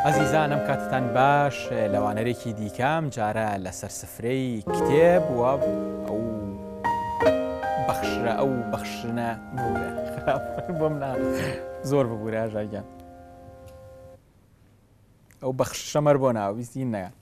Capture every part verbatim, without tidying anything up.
عزیزانم کاتتان باش لەوانەرێکی دیکەم جارە لەسەر سفرەی کتێب و ئەو بەخشرە ئەو بەخشنە بۆ منە زۆر ببوورە ئاژاگیان ئەو بەخشەمەر بۆ ناویستی نەیە.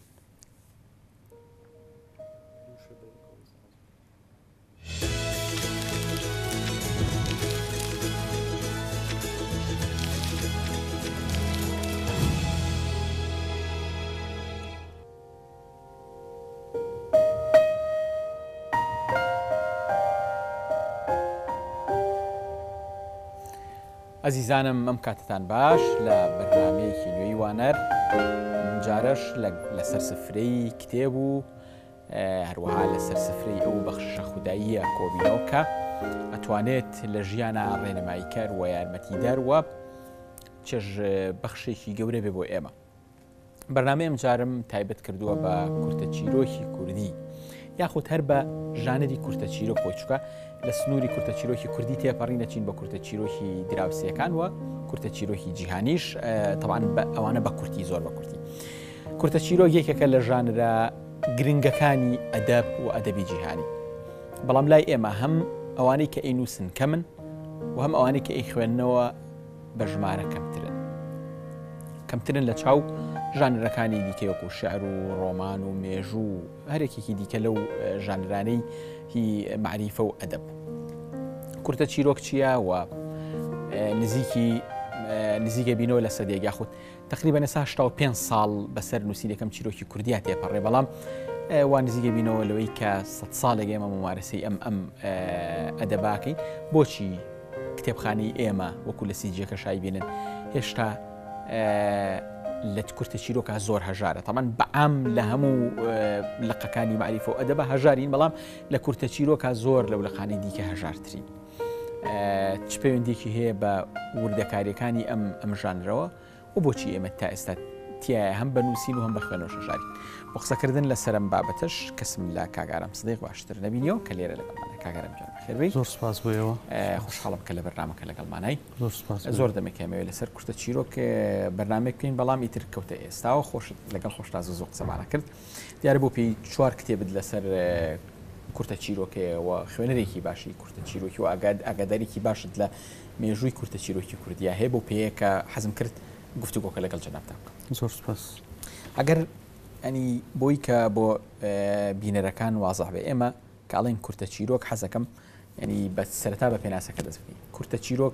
عزیزانم ئەم کاتتان باش لە بەرنامەیەکی نوێی وانەر جارەش لەسەر سفرەی کتێب و هەروەها لەسەر سفرەی ئەو بەخشە خوداییە کۆبینەوە کە ئەتوانێت لە ژیانە ڕێنماییکار و یارمەتیدار وە چێژ بەخشێکی گەورە بێ بۆ ئێمە. بەرنامەی ئەم جارم تایبەت کردووە بە کورتە چیرۆکی کوردی یاخود هەر بە ژانری کورتە چیرۆک خۆی چووکە لە سنووری کورتە چیرۆکی کوردی تێپەڕی نەچین بە کورتە چیرۆکی دراوسیەکان وە کورتە چیرۆکی جیهانیش تەوان ئەوانە بە کورتی زۆر بە کورتی. کورتە چیرۆک یەکێکە لە ژانرە گرنگەکانی ئەدەب و ئەدەبی جیهانی، بەڵام لای ئێمە هەم ئەوانەی کە ئەینووسن کەمن و هەم ئەوانەی کە ئەی خوێندنەوە بە ژمارە کەمترن کەمترن لە چاو ژانرەکانی دیکە وەکو شعر و ڕۆمان و مێژوو هەرێکێکی دیکە لەو ژانرانەی هی معریفە و ئەدەب. کورتە چیرۆک چییە و نزیکی نزیکە بینەوە لە سەدەیەک یاخود تقریبا ئێستا هەشتا و پێنج ساڵ بەسەر نووسینەکەم چیرۆکی کوردیا تێپەڕێ، بەڵام وا نزیکە بینەوە لەوەی کە سەد ساڵێک ئێمە ممارەسەی ئەم ئەم ئەدەباکەین. بۆچی کتێبخانەی ئێمە وەکو لە سیجیەکە شای بینن هێشتا لە کورتە چیرۆکە زۆر هەژارە؟ تەمان بەعام لە هەموو لقەکانی معریفە و ئەدەبە هەژارین، بەڵام لە کورتە چیرۆکە زۆر لەو لەقانەی دیکە هەژارترین. چ پەیوەندێکی هەیە بە وردەکاریەکانی ئەم ئەم ژانرەوە و بۆچی ئێمە تا ئێستا تایە هەم بە نووسین و هەم بە خوێنەوە شەژارین؟ بۆ قسەکردن لە سەرم بابەتەش کەسم لە کاگارم سدیق باشتر نەبینیەوە کە لێرە لەگەڵمانە. کاگارم جان بەخێر. زۆر سپاس بۆیەوە، خۆشحاڵم کە لە بەرنامەکە لەگەڵمانای. زۆر سپاس. زۆر دەمەکەمەوێت لەسەر کورتە چیرۆک بەرنامەیەک بکەین، بەڵام ئیتر کەوتە ئێستاوە خۆشت لەگەڵ خۆشتاز زۆر قسەمانە کرد. دیارە بۆ پێی چوار کتێبت لەسەر کورتە چیرۆکەوە خوێنەرێکی باشی کورتە چیرۆکی و ئاگاداریکی باشت لە مێژووی کورتە چیرۆکی کوردیا هەیە، بۆ پێەیە کە حەزم کرد گفتوگۆکە لەگەڵ جەنابتان بکەم. زۆر سپاس. ئەگەر ئەنی بۆی کە بۆ بینەرەکان وازەح بێ، ئێمە کاڵین کورتە چیرۆک حەزەکەم ینی بە سەرەتا بە پێناسەکە دەست بکەین. کورتە چیرۆک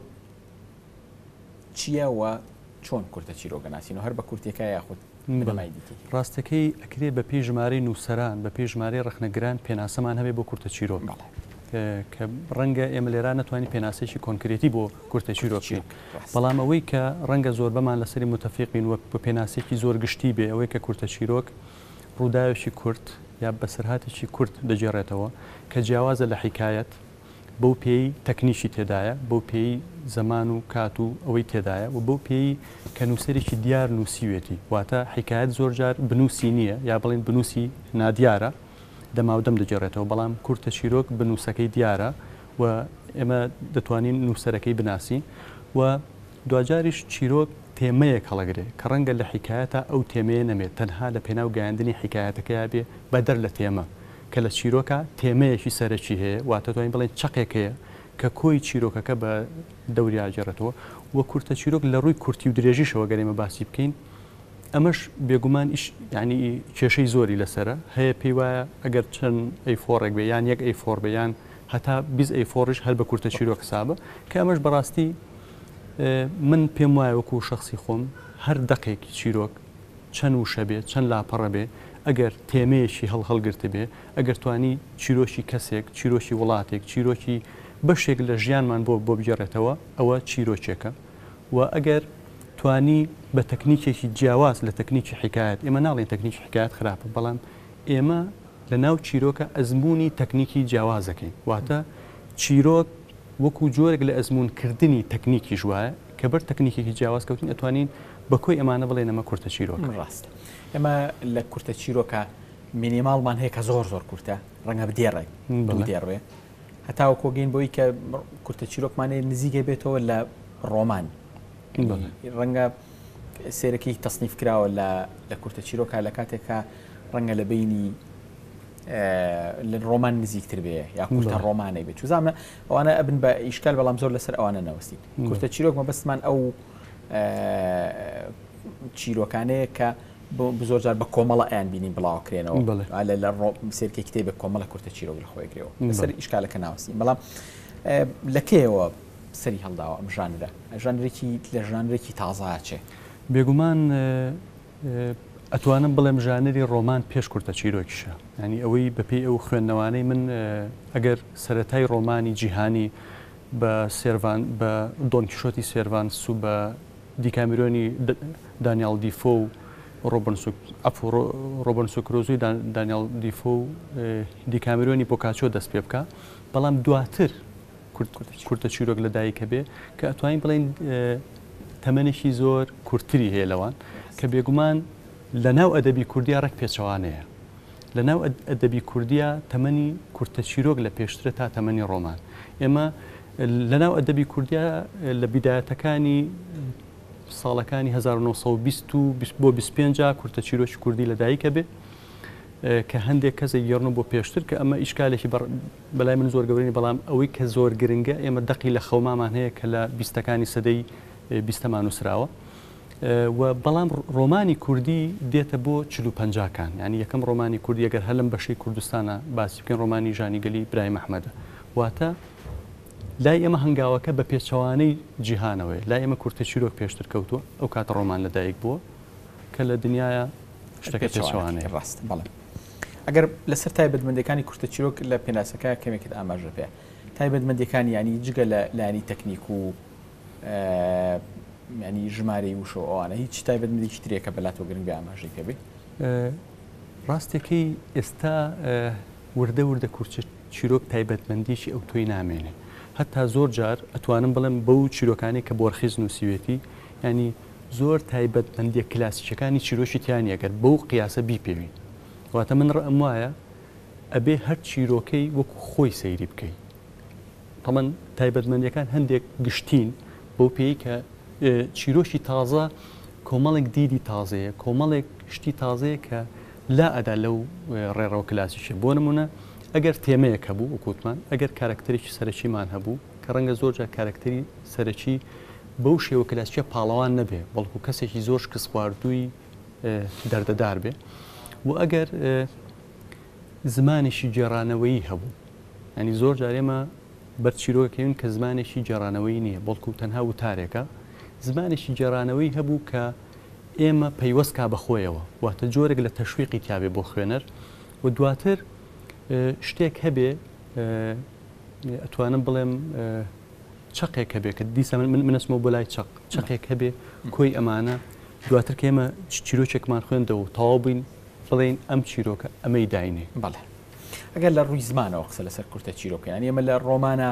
چییە و چۆن کورتە چیرۆکە ناسین و هەر بە کورتێکە یاخود ڕاستەکەی ئەکرێ بە پێی ژمارەی نووسەران بە پێی ژمارەی ڕخنەگران پێناسەمان هەبێ بۆ کورتە چیرۆک، کە ڕەنگە ئێمە لێران نەتوانین پێناسێکی کۆنکرێتی بۆ کورتە چیرۆکچین، بەڵام ئەوەی کە ڕەنگە زۆر بەمان لەسەری متەفیقین وەک بە پێناسێکی زۆر گشتی بێ ئەوەی کە کورتە چیرۆک ڕووداوێکی کورت یا بەسەرهاتێکی کورت دەجێڕێتەوە کە جیاوازە لە حیکایەت بەو پێی تەکنیشی تێدایە، بەو پێی زەمان و کات و ئەوەی تێدایە و بەو پێی کە نووسەرێکی دیار نووسیوێتی، واتە حیکایەت زۆر جار بنووسی نییە یا بڵین بنووسی نادیارە دەماودەم دەجێڕێتەوە، بەڵام کورتە چیرۆک بنووسەکەی دیارە و ئێمە دەتوانین نووسەرەکەی بناسین و دوجاریش چیرۆک تێمەیەک هەڵەگرێ کە ڕەنگە لە حیکایەتە ئەو تێمەیە نەمێت، تەنها لە پێناو گەیاندنی حیکایەتەکەیا بێ بەدەر لە تێمە، کە لە چیرۆکە تێمەیەکی سەرەکی هەیە، واتە توانین بڵێن چەقێکەیە کە کۆی چیرۆکەکە بە دەوری ئاجێڕێتەوە و کورتە چیرۆک لە ڕووی کورتی و درێژیشەوە گەرێمە باسی بکەین. ئەمەش بێگومان ینی کێشەی زۆری لەسرە هەیە، پێی وایە ئەگەر چەند ئەی فۆڕێک بێ یان یەک ئەی فۆڕ بێ یان هەتا بیست ئەی فۆڕش هەر بە کورتە چیرۆک حسابە، کە ئەمەش بەڕاستی من پێم وایە وەکو شخصی خۆم هەر دەقێکی چیرۆک چەند وشە بێ چەند لاپەڕە بێ ئەگەر تێمەیەکی هەڵ هەڵگرتە بێ، ئەگەر توانی چیرۆکی کەسێک چیرۆکی وڵاتێک چیرۆکی بەشێک لە ژیانمان بۆ بۆ بگێڕێتەوە ئەوە چیرۆکێکە و ئەگەر توانی بە تەکنیکێکی جیاواز لە تەکنیکی حکایەت، ئێمە ناڵێن تەکنیکی حکایەت خراپە، بەڵام ئێمە لە ناو چیرۆکە ئەزمموی تەکنیکی جیاوازەکەی، واتە چیرۆک وەکو جۆرێک لە ئەزمونکردنی تەکنیکی ژوایە کە بەر تەکنیکێکی جیاواز کەوتین ئەتوانین بەکۆی ئەمانە بڵێن ئەمە کورتە چیرۆک. ڕاست ئێمە لە کورتە چیرۆکە مینیماڵمان هەیە کە زۆر زۆر کورتە، ڕەنگە بدێڕێک دێڕێ هەتاوە کۆگەین بۆی کە کورتە چیرۆکمانێ نزیکە بێتەوە لە ڕۆمان، ڕەنگە سێرەکەی تەصنیف کراوە لە کورتە چیرۆکە لە کاتێکە ڕەنگە لە بینی لە ڕۆمان نزیکتر بێ یا کورتە ڕۆمانەی بێت چوزانە ئەوانە ئەبن بە ئیشکال بەڵام زۆر لەسەر ئەوانە نەوەستی کورتە چیرۆک مەبەستمان ئەو چیرۆکانەیە کە زۆرجار بە کۆمەڵە ئەیان بینین بڵاوکرێنەوە لە سێرکەی کتێبێک کۆمەڵە کورتە چیرۆک لە خۆی گرێەوە لەسەر ئیشکالەکە ناوەستی بەڵام لە کێوە سەری هەڵداوە ئەم ژانرە ژانرێکی لە ژانرێکی تازایە چێ بێگومان ئەتوانم بڵێم ژانری ڕۆمان پێش کورتە چیرۆکیشە ینی ئەوەی بەپێی ئەو خوێندنەوانەی من ئەگەر سەرەتای ڕۆمانی جیهانی بە سێڤان بە دۆنکیشۆتی سێڤانس و بە دیکامیرۆنی دانیال دیفۆ و ڕۆبن سوکرۆزوی دانیال دیفۆ و دیکامیرۆنی بۆکاچۆ دەست پێ بکە بەڵام دواتر کورتە چیرۆک لەدایکە بێ کە ئەتوانین بڵێن تەمەنێکی زۆر کورتتری هەیە لەوان کە بێگومان لە ناو ئەدەبی کوردیا ڕێک پێچەوانەیە لە ناو ئەدەبی کوردیا تەمەنی کورتە چیرۆک لە پێشترە تا تەمەنی ڕۆمان ئێمە لە ناو ئەدەبی کوردیا لە بیدایەتەکانی ساڵەکانی هەزار و نۆسەد و بیست بۆ بیست و پێنج کورتە چیرۆکی کوردی لەدایکە بێ کە هەندێک کەسە گەڕن بۆ پێشتر کە ئەمە ئیشکالێکی بەلای من زۆر گەورەی بەڵام ئەوەی کە زۆر گرنگە ئێمە دەقی لە خەومامان هەیە کە لە بیستەکانی سەدەی بیستەمان نووسراوە و بەڵام ڕۆمانی کوردی دێتە بۆ چل و پەنجاکان ینی یەکەم ڕۆمانی کوردی ئەگەر هەلم بەشەی کوردستانە باسی بکەین ڕۆمانی ژانیگەلی برای مەحمەدە واتە لای ئێمە هەنگاوەکە بە پێچەوانەی جیهانەوەی لای ئێمە کورتە چیرۆک پێشتر کەوتووە ئەو کاتە ڕۆمان لەدایک بووە کە لە دنیاە شتەکە پێچەوانەیە ڕاست بەڵێ ئەگەر لەسەر تایبەتمەندەکانی کورتە چیرۆک لە پێناسەکە کەمێکت ئاماژە پێ تایبەتمەندەکانی ینی جگە لە لایانی تەکنیک و ینی ژمارەی وشە ئەوانە هیچ تایبەتمەندێکی ترێکە بەلاتەوە گرنگ بە ئاماژەی پێ بێ ڕاستێکی ئێستا وردە وردە کورتە چیرۆک تایبەتمەندیشی ئەو تۆی نامێنێ هەتا زۆر جار ئەتوانم بڵم بەو چیرۆکانی کە بۆرخیز نووسیوێتی ینی زۆر تایبەتمەندیە کلاسیکەکانی چیرۆشی تیانی ئەگەر بەو قیاسە بیپێوین واتە من ڕەم وایە ئەبێ هەر چیرۆکەی وەکو خۆی سەیری بکەیت تەمەن تایبەتمەندیەکان هەندێک گشتین بەو پێی کە چیرۆشی تازە کۆمەڵێک دیدی تازەیە کۆمەڵێک شتی تازەیە کە لا ئەدا لەو ڕێڕەوە کلاسیشە بۆ نمونە ئەگەر تێمەیەک هەبوو وکوتمان ئەگەر کارکتەرێکی سەرەکیمان هەبوو کە ڕەنگە زۆرجار کارکتەری سەرەکی بەو شێوە کلاسیکە پاڵەوان نەبێ بەڵکو کەسێکی زۆر کەس خواردووی دەردەدار بێ و ئەگەر زمانێکی جێڕانەوەیی هەبوو ینی زۆر جارێمە بەرچیرۆکەوین کە زمانێکی جێڕانەوەی نییە بەڵکو تەنها وتارێکە زمانێکی جێڕانەوەی هەبوو کە ئێمە پەیوەستکا بەخۆیەوە واتە جۆرێک لە تەشویقی تیاابێ بۆ خوێنەر و دواتر شتێک هەبێ ئەتوانم بڵێم چقێک هەبێ کە دیسە منەسمەوە بۆ لای چق چقێک هەبێ کۆی ئەمانە دواتر کە ئێمە چیرۆکێکمان خوێندەوە تەواو بووین بڵێن ئەم چیرۆکە ئەمەی داینێ بەڵێ ئەگەر لە ڕووی زمانەوە قسە لەسەر کورتە چیرۆکیان ئێمە لە ڕۆمانە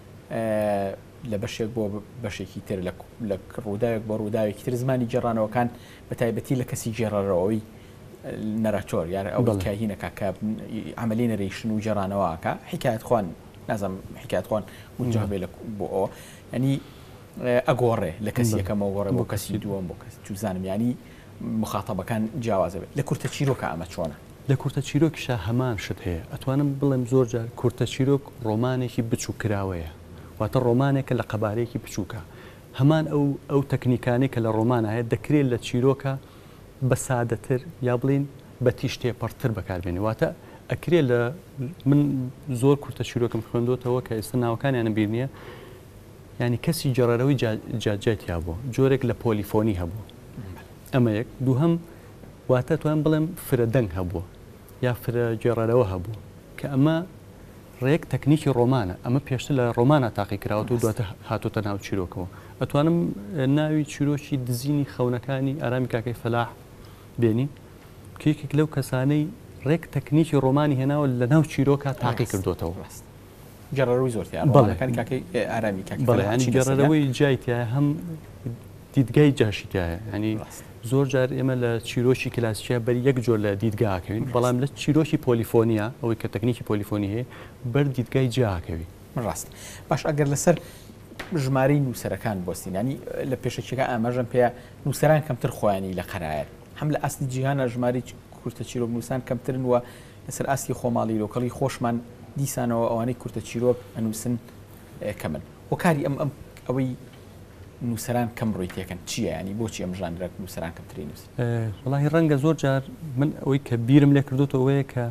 لە بەشێک بۆ بەشێکی تر لە ڕووداوێک بۆ ڕووداوێکی تر زمانی جێڕانەوەکان بە تایبەتی لە کەسی جێڕەرەوەی نەراچۆر یار ئەو کاهینەکە کە عملی نەرێشن و جێڕانەوەکە حکایەت خوان نازم حکایەت خوان وجه بێ بۆ ئەوە ینی ئەگۆڕێ لە کەسی یەکەمەوە گۆڕێ بۆ کەسی دووەم بۆ کەس توزانم ینی مخاتەبەکان جیاوازە بێت لە کورتە چیرۆکە ئەمە چۆنە لە کورتە چیرۆکیشە هەمان شت هەیە ئەتوانم بڵێم زۆر جار کورتە چیرۆک ڕۆمانێکی بچوو کراوەیە واتە ڕۆمانێکە لە قەبارەیەکی بچووکە هەمان ئەو ئەو تەکنیکانی کە لە ڕۆمانە هەیە دەکرێت لە چیرۆکە بە سادەتر یا بڵین بە تیشتێ پڕتر بەکاربێنێ واتە ئەکرێ لە من زۆر کورتە چیرۆکم خوێندۆتەوە کە ئێستا ناوەکانیانە بیر نییە ینی کەسی جێڕەرەوەی جاجێتیا بوو جۆرێک لە پۆلیفۆنی هەبوو ئەمە یەک دووهەم واتە توان بڵێم فرە دەنگ هەبووە یا فرە جێڕەرەوە هەبوو کە ئەمە ڕێک تەکنیکی ڕۆمانە ئەمە پێشتر لە ڕۆمانە تاقی کراوە و دواتە هاتوتە ناو چیرۆکەوە ئەتوانم ناوی چیرۆکی دزینی خەونەکانی ئارامی کاکەی فەلاح بێنی کێکێک لەو کەسانەی ڕێک تەکنیکی ڕۆمانی هێناوە لە ناو چیرۆکە تاقی کردوتەوە جێڕەرەوەی زۆرتیانەکانی کاکەی ئارامی بەڵێ جێڕەرەوەی جایتیایە هەم دیدگای جاشیتایە ینی زۆر جار ئێمە لە چیرۆشی کلاسیکە بەر یەک جۆر لە دیدگاکەوین بەڵام لە چیرۆشی پۆلیفۆنیا ئەوەی کە تەکنیکی پۆلیفۆنی هەیە بەر دیدگای جاکەوی ڕاست باش ئەگەر لەسەر ژمارەی نووسەرەکان بۆستین ینی لە پێشەکیەکە ئاماژەم پێ نووسەران کەمتر خۆیانی لە قەرایەت هەم لە ئاستی جیهانە ژماری کورتە چیرۆک نووسان کەمترن وە لەسەر ئاستی خۆماڵی لۆکەڵی خۆشمان دیسانەوە ئەوانەی کورتە چیرۆک ئەنووسن کەمن وەکاری ئەم ئەم ئەوەی نووسەران کەم ڕووی تێکەن چییە ینی بۆچی ئەم ژانرە نووسەران کەمتری نووس وڵی ڕەنگە زۆر جار من ئەوەی کە بیرم لێ کردوتە ئەوەیە کە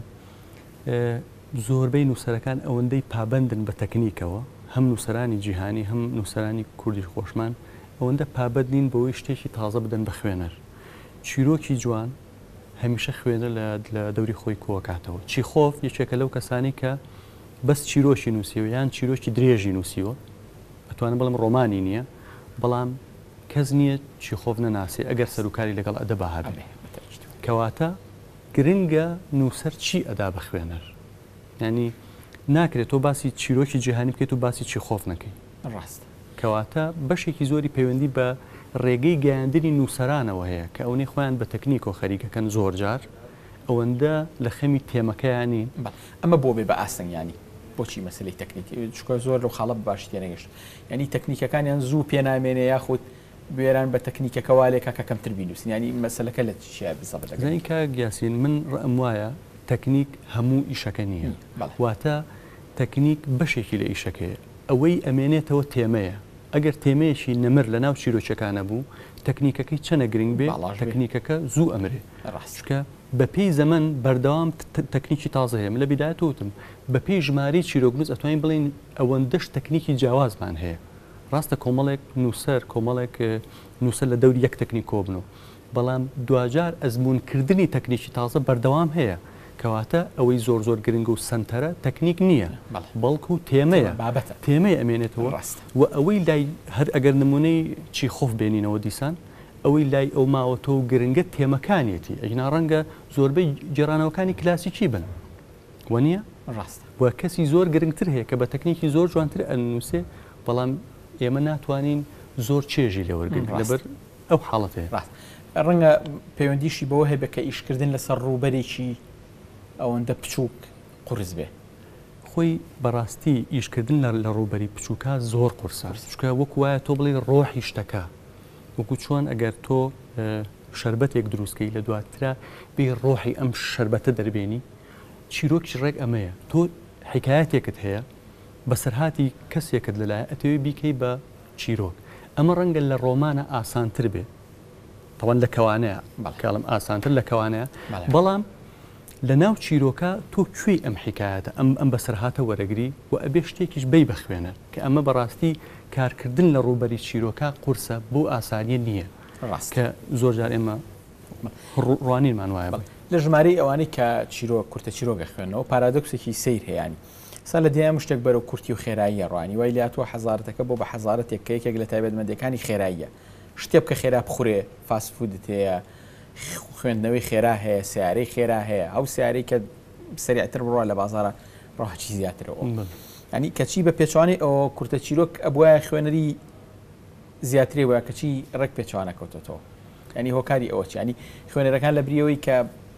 زۆربەی نووسەرەکان ئەوەندەی پابندن بە تەکنیکەوە هەم نووسەرانی جیهانی هەم نووسەرانی کوردی خۆشمان ئەوەندە پابەت نین بەوەی شتێکی تازە بدەن بە خوێنەر چیرۆکی جوان هەمیشە خوێنە لە دەوری خۆی کۆکاتەوە چیخۆف یەکێکە لەو کەسانی کە بەس چیرۆشی نووسیوە یان چیرۆکی درێژی نووسیوە ئەتوانم بڵم ڕۆمانی نییە بەڵام کەس نییە چیخۆف نەناسی ئەگەر سەرکاری لەگەڵ ئەدەبا هەبێ کەواتە گرنگە نووسەر چی ئەدا بە خوێنەر ینی ناکرێت تۆ باسی چیرۆکی جیهانی بکەیت و باسی چیخۆف نەکەی ڕاست کەواتە بەشێکی زۆری پەیوەندی بە ڕێگەی گەیاندنی نووسەرانەوە هەیە کە ئەوەی خۆیان بە تەکنیک و خەریکەکەن زۆر جار ئەوەندە لە خەمی تێمەکەیانی ئەمە بۆ بێ بە ئاسنگیانی بۆچی مەسلەی تەکنیکی چکە زۆر لەو خاڵە باش تێنەگەشت ینی تەکنیکەکانیان زوو پێنامێنێ یاخود بێران بە تەکنیکەکەوالێکە کە کەمتر بینوسن ینی مەسلەکە لە چیە بزەبەتەکەی کە گیاسین من ڕەم وایە تەکنیک هەموو ئیشەکە نییە واتە تەکنیک بەشێکی لە ئیشەکەیە ئەوەی ئەمێنێتەوە تێمەیە ئەگەر تێمەیەشی نەمر لە ناو چیرۆچەکانە بوو تەکنیکەکەی چەنە گرنگ بێ تەکنیکەکە زوو ئەمرێ ڕاستکە بە پێی زەمن بەردەوام تەکنیکی تازە هەیە لە بیدایەت وتم بە پێی ژماری چیرۆگنووس ئەتوانین بڵین ئەوەندەش تەکنیکی جیاوازمان هەیە ڕاستە کۆمەڵێک نووسەر کۆمەڵێک نووسەر لە دەوری یەک تەکنیک کۆبنەوە بەڵام دوجار ئەزمونکردنی تەکنیکی تازە بەردەوام هەیە کەواتە ئەوەی زۆر زۆر گرنگ و سنتەرە تەکنیک نییە بەڵکو تێمەیە تێمەی ئەمێنێتەوە و ئەوەی لای هەر ئەگەر نمونەی چی خۆف بێنینەوە دیسان ئەوەی لای ئەو ماوەتۆ و گرنگە تێمەکانیەتی ئەگنا ڕەنگە زۆربەی جێرانەوەکانی کلاسیکی بن وە نییە ڕاست و کەسی زۆر گرنگتر هەیە کە بە تەکنیکی زۆر جوانتر ئەنووسێ بەڵام ئێمە ناتوانین زۆر چێژی لەوەرگن لەبەر ئەو حاڵەت هەیە ڕەنگە پەیوەندیشی بەوە هەیە بە کە ئیشکردن لەسەر ڕووبەرێکی ئەوەندە بچووک قورس بێ خۆی بەڕاستی ئیشکردن لە ڕووبەری بچووکە زۆر قورسە چکە وەک وایە تۆ بڵێ ڕۆحی شتەکە وەکو چۆن ئەگەر تۆ شەربەتێک دروستکەی لە دواترا بێ ڕۆحی ئەم شەربەتە دەربێنی چیرۆکی ڕێک ئەمەیە تۆ حکایەتێکت هەیە بەسەرهاتی کەسێکت لەلایە ئەتەوێ بیکەی بە چیرۆک ئەمە ڕەنگە لە ڕۆمانە ئاسانتر بێ تەوان لە کەوانەیە کاڵم ئاسانتر لە کەوانەیە بەڵام لە ناو چیرۆکە تۆ کوێی ئەم حکایەتە ئەم ئەم بەسەرهاتە وەرەگری و ئەبێ شتێکیش بەی بەخوێنە کە ئەمە بەڕاستی کارکردن لە ڕووبەری چیرۆکە قورسە بۆ ئاسانیە نییە کە زۆر جار ئێمە ڕوانینمان وایە لە ژمارەی ئەوانەی کە چیرۆ کورتە چیرۆگە خوێنەوە پارادۆکسێکی سیر هەیەی سا لە دیام شتێک بەرەو کورتی و خێراییە ڕوانی وای لاتوە حەزارەتەکە بۆ بە حەزارەتێک کە یەکێک لە تایبەتمەندەکانی خێراییە شتێک کە خێرا بخورێ فاسفودت هەیە خوێندنەوەی خێرا هەیە سیارەی خێرا هەیە ئەو سیارەی کە سریعتر بڕوە لە بازارە ڕاهچی زیاترەوە ینی کەچی بە پێچوانی ئەوە کورتە چیرۆک ئەبووە خوێنەری زیاتری وە کەچی ڕێک پێچوانە کەوتەوە ینی هۆکاری ئەوە ینی خوێنەرەکان لە بریەوەی کە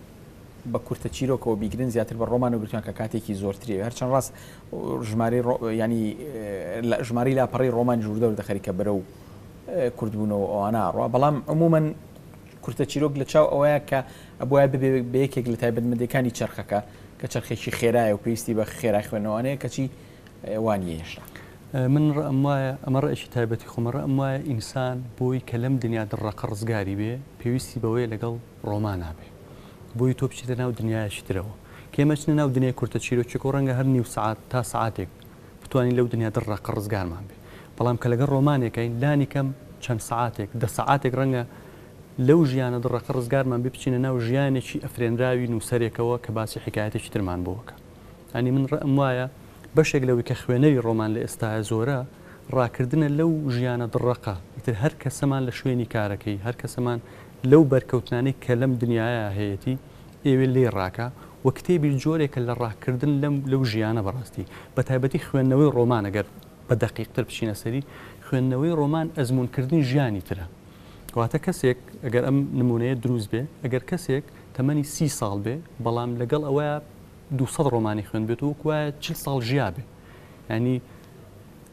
بە کورتە چیرۆکەوە بیگرن زیاتر بە ڕۆمان و گرتوان کە کاتێکی زۆرتری هەرچەند ڕاست ژماری ینی ژماری لاپەڕی ڕۆمان ژووردە و دەخەریکە بەرە و کوردبوونەوە ئەوانە ڕوا بەڵام عمومەن کورتە چیرۆک لە چاو ئەوەیە کە ئەبووە بە یەکێک لە تایبەتمەندەکانی چرخەکە کە چرخێکی خێرایە و پێویستی بە خێرای خوێنەوەیە کەچی وانیە هێشتا من ڕەم وایە ئەمە ڕێکی تایبەتی خۆمەڕە ئەم وایە ئینسان بۆی کە لەم دنیا دڕەقە ڕزگاری بێ پێویستی بەوەیە لەگەڵ ڕۆمان نابێ بۆی تۆ بچیتە ناو دنیایشی ترەوە کێمەچنە ناو دنیای کورتە چیرۆکێک و ڕەنگە هەر نیو سعات تا سعاتێک بتوانین لەو دنیا دڕەقە ڕزگارمان بێ بەڵام کە لەگەڵ ڕۆمانێکین لانی کەم چەند سعاتێک دە سعاتێک ڕەنگە لەو ژیانە دڕەقە ڕزگارمان بچینە ناو ژیانێکی ئەفرێنراوی نووسەرێکەوە کە باسی حکایەتێکی ترمان بۆکە ئەنی من ڕەم وایە بەشێک لەوەی کە خوێنەوی ڕۆمان لە ئێستاە زۆرە ڕاکردنە لەو ژیانە دڕەقە ئیتر هەر کەسەمان لە شوێنی کارەکەی هەر کەسەمان لەو بەرکەوتانەی کە لەم دنیاە هەیەی ئێوێ لێ ڕاکە و کتێبی جۆرێکە لە ڕاکردن لەم لەو ژیانە بەڕاستی بە تایبەتی خوێندنەوەی ڕۆمان ئەگەر بە دەقیقتر بچینە سەری خوێندنەوەی ڕۆمان ئەزمونکردنی ژیانی ترە واتە کەسێک ئەگەر ئەم نمونەیە دروست بێ ئەگەر کەسێک تەمەنی سی ساڵ بێ بەڵام لەگەڵ ئەوەیە دووسەد ڕۆمانی خوێن بێت و وایە چل ساڵ ژیا بێ ینی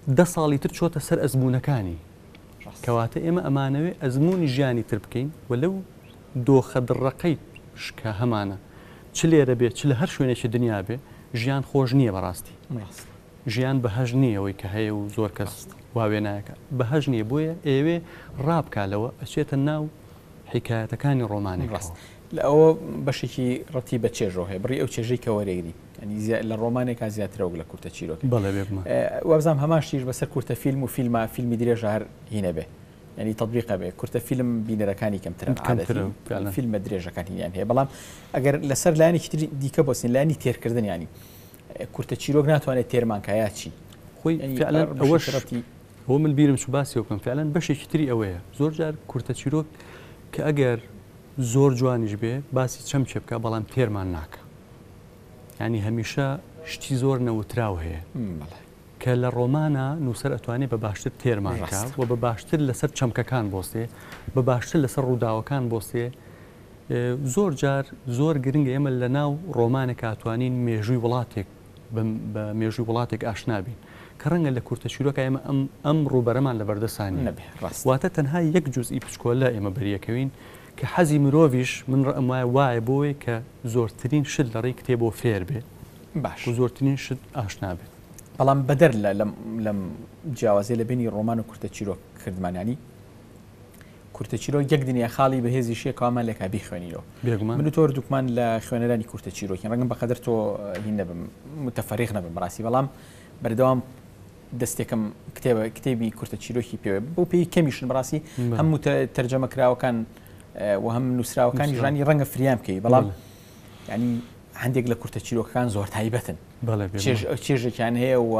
دە ساڵی تر چۆتە سەر ئەزمونونەکانی کەواتە ئێمە ئەمانەوێ ئەزمموی ژیانی تر بکەین و لەو دۆخە دڕەقەی شکە هەمانە چ لێرە بێت چ لە هەر شوێنێکی دنیا بێ ژیان خۆش نییە بەڕاستی ژیان بەهەژ نییەوەی کە هەیە و زۆر کەس واوێ نایەکە بەهەژ نییە بۆیە ئێوێ ڕابکالەوە ئەچێتە ناو حیکایەتەکانی ڕۆمانی ڕاست لە ئەوە بەشێکی ڕەتی بە چێژۆ هەیە بڕی ئەو چێژەی کە وەرەگری لە ڕۆمانێکا زیاترەوە لە کورتە چیرۆک وەبزانام هەماشتیش بەسەر کورتە فیلم و فیلمە فیلمی درێژە هەر هینە بێ ینی تطبیقە بێ کورتە فیلم بینەرەکانی کەمترن فیلمە درێژەکانیان هەیە بەڵام ئەگەر لەسەر لایەنێکی دیکە بۆسین لایانی تێرکردن ینی کورتە چیرۆک ناتوانێت تێرمانکایە چی خۆی ئەوەش هو من بیرم چ باسی وکەم فعلەن بەشێکی تری ئەوەیە زۆر جار کورتە چیرۆک کە ئەگەر زۆر جوانیش بێ باسی چەم چێ بکە بەڵام تێرمان ناکە ینی هەمیشە شتی زۆر نەوتراو هەیە کە لە ڕۆمانە نووسەر ئەتوانێت بە باشتر تێرمانکە و بە باشتر لەسەر چەمکەکان بۆستێ بە باشتر لەسەر ڕووداوەکان بۆستێ زۆر جار زۆر گرنگە ئێمە لە ناو ڕۆمانێک ئەتوانین مێژووی وڵاتێک بە مێژووی وڵاتێک ئاشنابین کە ڕەنگە لە کورتە چیرۆکە ئێمە ئەم ئەم ڕوبەرەمان لە بەردەسانی واتە تەنها یەک جزئی پچکۆلە ئێمە بەریەکەوین کە حەزی مرۆڤیش من ڕەم وایە وایە بۆی کە زۆرترین شت لە ڕێی کتێبەوە فێر بێ باش و زۆرترین شت ئاشنا بێت بەڵام بەدەر لەم جیاوازێ لە بینی ڕۆمان و کورتە چیرۆک کردمانانی کورتە چیرۆک یەک دنیا خاڵی بەهێزی شێکەوەمان لێکا بیخوێنیەوە من و تۆ دوکمان لە خوێنەرانی کورتە چیرۆکی ڕەنگەم بەقەدر تۆ هین نەبم متەفەریق نەبم بەڕاستی بەڵام بەردەوام دەستێکم کتێبە کتێبی کورتە چیرۆکی پێوە بۆ پێی کەمیشن بەڕاستی هەموو تەرجەمە کراوەکان و هەم نووسراوەکانی ژانی ڕەنگە فریان بکەی بەڵام ینی هەندێک لە کورتە چیرۆکەکان زۆر تایبەتن چێژێکیان هەیە و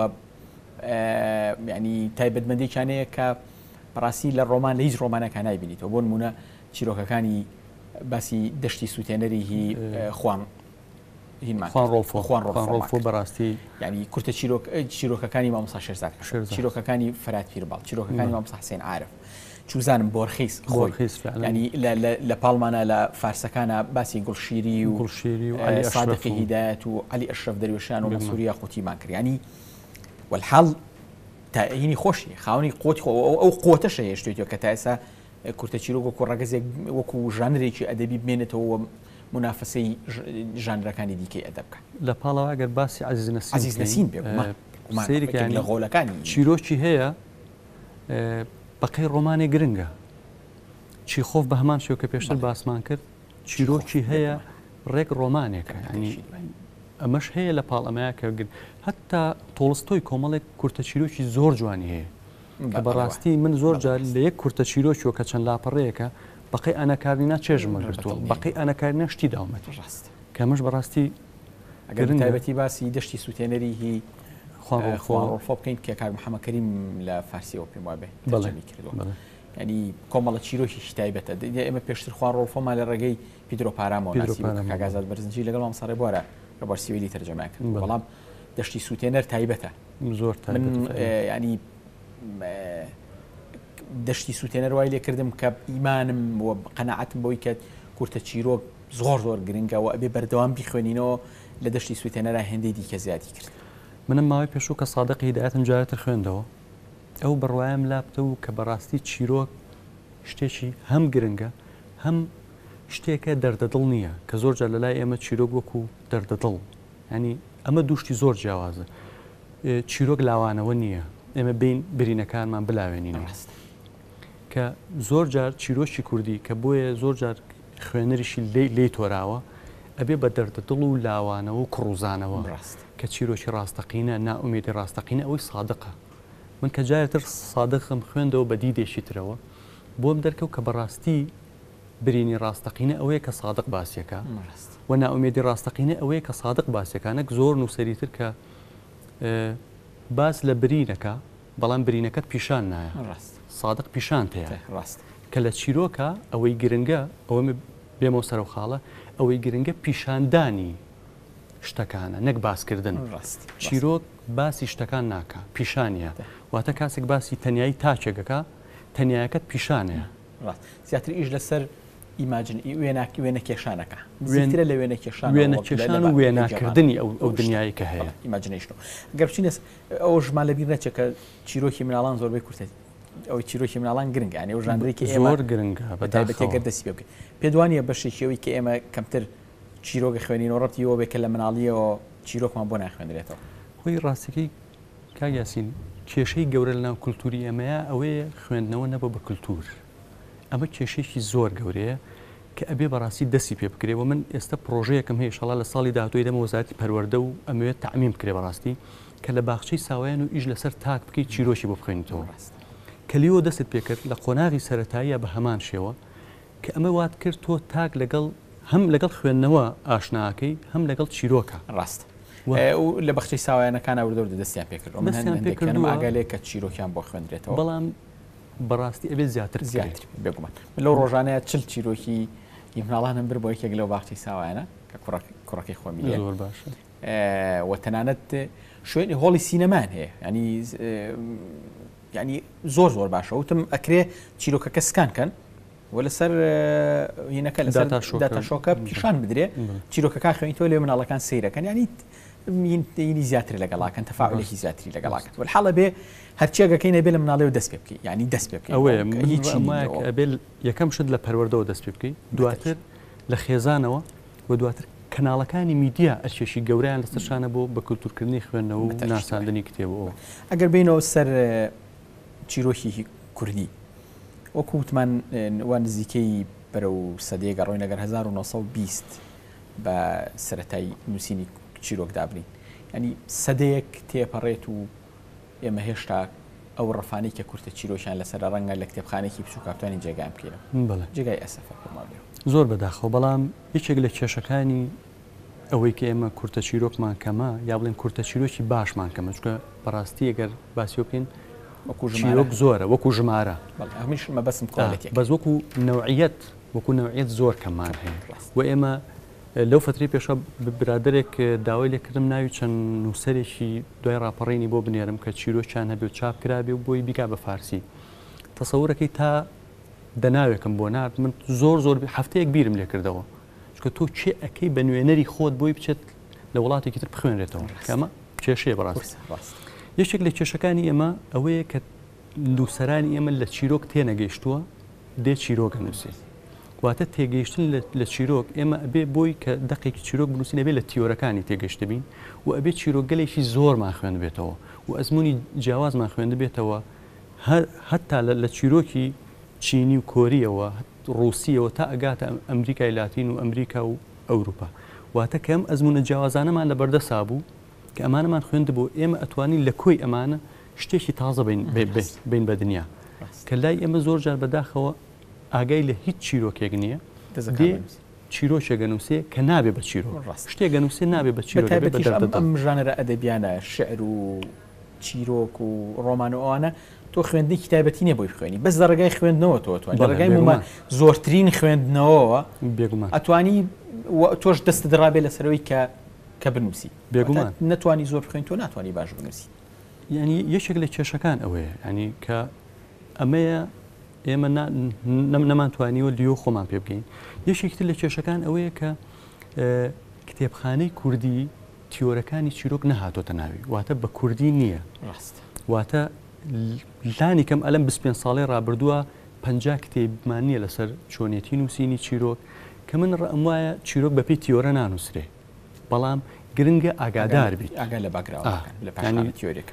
ینی تایبەتمەندێکیان هەیە کە بەڕاستی لە ڕۆمان لە هیچ ڕۆمانەکان نایبینیتەوە بۆ نمونە چیرۆکەکانی باسی دەشتی سووتێنەری هی خوان خوان بەڕاستی ینی کورتە چیرۆکەکانی مامۆستا شێرزاد چیرۆکەکانی فەرات پیرباڵ چیرۆکەکانی مامۆستا حسێن عارف چوزانم بۆرخیس خۆی ینی لە پاڵمانە لە فارسەکانە باسی گوڵشیری و گوڵشیری و سادقی هیدایەت و عەلی ئەشرەف دەروێشیان و مەسووریە قوتیمان کرد ینی والحاڵ هینی خۆشی خاوەنی قوتی ئەو قوتەش هەیە شتێکەوە کە تا ئێستا کورتە چیرۆک وەکو ڕەگەزێک وەکو ژانرێکی ئەدەبی بمێنێتەوە منافسەی ژانرەکانی دیکەی ئەدەبکە لە پاڵەوە ئەگەر باسی عەزیز نەسین بێ سەیرێکی لە غۆڵەکانی چیرۆکی هەیە بەقەی ڕۆمانی گرنگە چیخۆف بە هەمان شێوە کە پێشتر باسمان کرد چیرۆکی هەیە ڕێک ڕۆمانێکە ینی ئەمەش هەیە لە پاڵ ئەمەیە کە هەتا تۆڵستۆی کۆمەڵێک کورتە چیرۆکی زۆر جوانی هەیە کە بەڕاستی من زۆر جار لە یەک کورتە چیرۆکیەوە کە چەند لاپەڕەیەەکە بەقەی ئەنەکارنینا چێژمە گرتووە بەقەی ئەنەکارنە شتی داومەت ڕاست کەمەش بەڕاستی ئەگەر تایبەتی باسی دەشتی سووتێنەری هی خۆ بکەین کە کاک محەممەد کەریم لە فارسیەوە پێم وابێ تەرجەمەی کردووە ینی کۆمەڵە چیرۆکی تایبەتە ئێمە پێشتر خوان ڕۆڵفۆمان لە ڕێگەی پیدرۆ پارامەوە کاگازات بەرزنجی لەگەڵ مامسەڕێ بوارە ڕەبەر سیویلی تەرجەمە کرد بەڵام دەشتی سووتێنەر تایبەتە زۆر ینی دەشتی سووتێنەر وای لێکردم کە ئیمانم و قەنەعەتم بۆی کە کورتە چیرۆک زۆر زۆر گرنگەوە ئەبێ بەردەوام بیخوێنینەوە لە دەشتی سووتێنەرە هێندەی دیکە زیادی کرد منم ماوەی پێشوو کە سادقی هیدایەتم جارێتر خوێندەوە ئەو بڕوایم لابتە و کە بەڕاستی چیرۆک شتێکی هەم گرنگە هەم شتێکە دەردەدڵ نییە کە زۆر جار لەلای ئێمە چیرۆک وەکو دەردەدڵ ینی ئەمە دووشتی زۆر جیاوازە چیرۆک لاوانەوە نییە ئێمە بین برینەکانمان بلاوێنینەوە کە زۆر جار چیرۆکی کوردی کە بۆیە زۆر جار خوێنەریشی لی تۆراوە ئەبێ بە دەردەدڵ و لاوانەوە و کڕوزانەوە کە چیرۆکی ڕاستەقینە ناومێتی ڕاستەقینە ئەوەی سادقە من کە جارێتر سادقم خوێندەوە بە دیدێشی ترەوە بۆم دەرکەوت کە بەڕاستی برینی ڕاستەقینە ئەوەیە کە سادق باسیەکە و ناومێتی ڕاستەقینە ئەوەیە کە سادق باسیەکانە زۆر نووسەریتر کە باس لە برینەکە بەڵام برینەکەت پیشان نایە سادق پیشان هەیە کە لە چیرۆکە ئەوەی گرنگە ئەوە بێمەوە سەر و خاڵە ئەوەی گرنگە پیشاندانی شتەکانە نەک باسکردن چیرۆک باسی شتەکان ناکە پیشانیە واتە کاسێک باسی تەنایی تاچێکەکە تەنایەکەت پیشانەیە زیاتر ئیش لەسەر ئیماجن وێنە کێشانەکە زیاترە لە وێنە کێشان وێنە کێشان و وێناکردنی ئەو دنیایی کە هەیە ئیماجنیشن گەر بچینە ئەو ژمان لەبیر نەچێت کە چیرۆکی مناڵان زۆربەی کورتێت ئەوەی چیرۆکی مناڵان گرنگە ئەو ژانرێکی زۆر گرنگە بەتایبەتێگەر دەستی پێ بکەین پێدوانیە بەشێکیەوەی کە ئێمە کەمتر چیرۆگە خوێنین و ڕەتیەوە بێ کە لە مناڵیەوە چیرۆکمان بۆ ناخوێنرێتەوە خۆی ڕاستەکەی کاگیاسین کێشەی گەورە لە ناو کولتوری ئەمەیە ئەوەیە خوێندنەوە نەبوو بە کولتور ئەمە کێشێکی زۆر گەورەیە کە ئەبێ بەڕاستی دەستی پێ بکرێەوە من ئێستا پرۆژەیەکم هەیە شەڵا لە ساڵی داهاتوی دەمە وەزارەتی پەروەردە و ئەمەوێت تەعمیم بکرێ بەڕاستی کە لە باخچەی ساوایان و ئیش لەسەر تاک بکەیت چیرۆشی بۆ بخوێنیتەوە کەلیەوە دەست پێکرد لە قۆناغی سەرەتاییە بە هەمان شێوە کە ئەمە وات کرد تۆ تاک لەگەڵ هەم لەگەڵ خوێندنەوە ئاشناکەی هەم لەگەڵ چیرۆکە ڕاست لە بەخشی ساوایانەکانە وردە دەستیان پێکردم ئاگالێک کە چیرۆکیان بۆ خوێندرێتەوە بەڵام بەڕاستی ئەبێت زیاتر زیاتر بێگومان لەو ڕۆژانەیە چل چیرۆکی مناڵانم بر بۆ یەکێک لەو باختی ساوایانە کە کوڕەکەی خۆمی زۆر باشە وە تەنانەت شوێنی هۆڵی سینەمان هەیە ینی ینی زۆر زۆر باشە وتم ئەکرێ چیرۆکەکە سکانکەن و لەسەر هینەکە لەسەر داتاشۆکە پیشان بدرێ چیرۆکەکان خوێنیتەوە لێ مناڵەکان سیرەکەن ینی ینی زیاتر لەگەڵاکەن تەفاعلێکی زیاتری لەگەڵاکەن والحاڵە بێ هەرچێگەکەی نەبێ لە مناڵەوە دەست پێ بکەی ینی دەست پێ بکەی ئەوەیە ئەبێ یەکەم شت لە پەروەردەوە دەست پێ بکەی دواتر لە خێزانەوە و دواتر کەناڵەکانی میدیا ئەرچێشی گەوریان لەسەرشانە بۆ بە کولتورکردنی خوێندنەوە و ناساندنی کتێبەوە ئەگەر بینەوە سەر چیرۆکی کوردی وەکو وتمان وان نزیکەی بەرە و سەدەیەگە ڕۆی نەگەر هەزار و نۆسەد و بیست بە سەرەتای نووسینی چیرۆک دابرین ینی سەدەیەک تێپەڕێت و ئێمە هێشتا ئەو ڕەفانەی کە کورتە چیرۆشیان لەسەر ڕەنگە لە کتێبخانێکی بچوو کاپتانی جێگام بکەێنە جێگای ئەسەفە زۆر بەداخەوە بەڵام یەکێک لە کێشەکانی ئەوەی کە ئێمە کورتە چیرۆکمان کەمە یا بڵێن کورتە چیرۆکی باشمان کەمە چکە بەڕاستی ئەگەر باسی بکەین وەکو چیرۆک زۆرە وەکو ژمارە هەمیش مەبەسم کۆڵێتی بەس وەکو نەوعیەت وەکو نەوعیەت زۆر کەمان هەیە و ئێمە لەو فتری پێشە برادێک داوای لێکردم ناوی چەند نووسەرێکی دوای ڕاپەڕینی بۆ بنێرم کە چیرۆکیان هەبێ و چاپ کرابێ و بۆی بیکا بە فارسی تەسەورەکەی تا دەناوێکم بۆ نرد من زۆر زۆر هەفتەیەک بیرم لێ کردەوە چکە تۆ چێ ئەەکەی بە نوێنەری خۆت بۆی بچێت لە وڵاتێکی تر بخوێنرێتەوە کەمە کێشەیە بەڕاست یەکێک لە کێشەکانی ئێمە ئەوەیە کە نووسەرانی ئێمە لە چیرۆک تێنەگەیشتووە دێ چیرۆکە نووسێت واتە تێگەیشتن لە چیرۆک ئێمە ئەبێ بۆی کە دقێکی چیرۆک بنووسین بێت لە تیۆرەکانی تێگەشتە بین و ئەبێت چیرۆگەلێکی زۆرمان خوێن بێتەوە و ئەزمموی جیاوازمان خوێن بێتەوە هەتا لە چیرۆکی چینی و کۆریەوە ڕوسیەوە تا ئەگاتە ئەمریکای لاتین و ئەمریکا و ئەوروپا واتە کەم ئەزمونە جیاوازانەمان لە بەردەسا بوو کە ئەمانەمان خوێندبوو ئێمە ئەتوانین لە کۆی ئەمانە شتێکی تازە بین بە دنیا کە لای ئێمە زۆر جار بەداخەوە ئاگای لە هیچ چیرۆکێک نییە چیرۆشێگە نووسێ کە نابێ بە چیرۆ شتێگە نووسێ نابێ بە چیرۆ ئەم ژانرە ئەدەبیانە شعر و چیرۆک و ڕۆمان و ئەوانە تۆ خوێندنی کتابەتی نیە بۆی خوێنی بەس دەڕگای خوێندنەوە تۆ دەڕگای ومە زۆرترین خوێندنەوەەوە بێگومان ئەتوانی تۆش دەست دڕابێ لەسەرەوەی کە کە بنووسی بێگومان نتوانی زۆر بخوێن تۆ ناتوانانی باش بنووسی ینی یەکێک لە کێشەکان ئەوەیە ینی کە ئەمەیە ئێمە نەمانتوانیوە لیۆ خۆمان پێ بگەین یەشێکتر لە کێشەکان ئەوەیە کە کتێبخانەی کوردی تیۆرەکانی چیرۆک نەهاتۆتە ناوی واتە بە کوردی نییە واتە لانی کەم ئەلم بیست و پێنج ساڵی ڕابردووە پەنجا کتێبمان نییە لەسەر چۆنیەتی نووسینی چیرۆک کە من ڕەم وایە چیرۆک بەپێی تیۆرە نانووسرێ بەڵام گرنگە ئاگادار بیت ئاگا لە باگراوەکان لە پاشانی تیۆرێک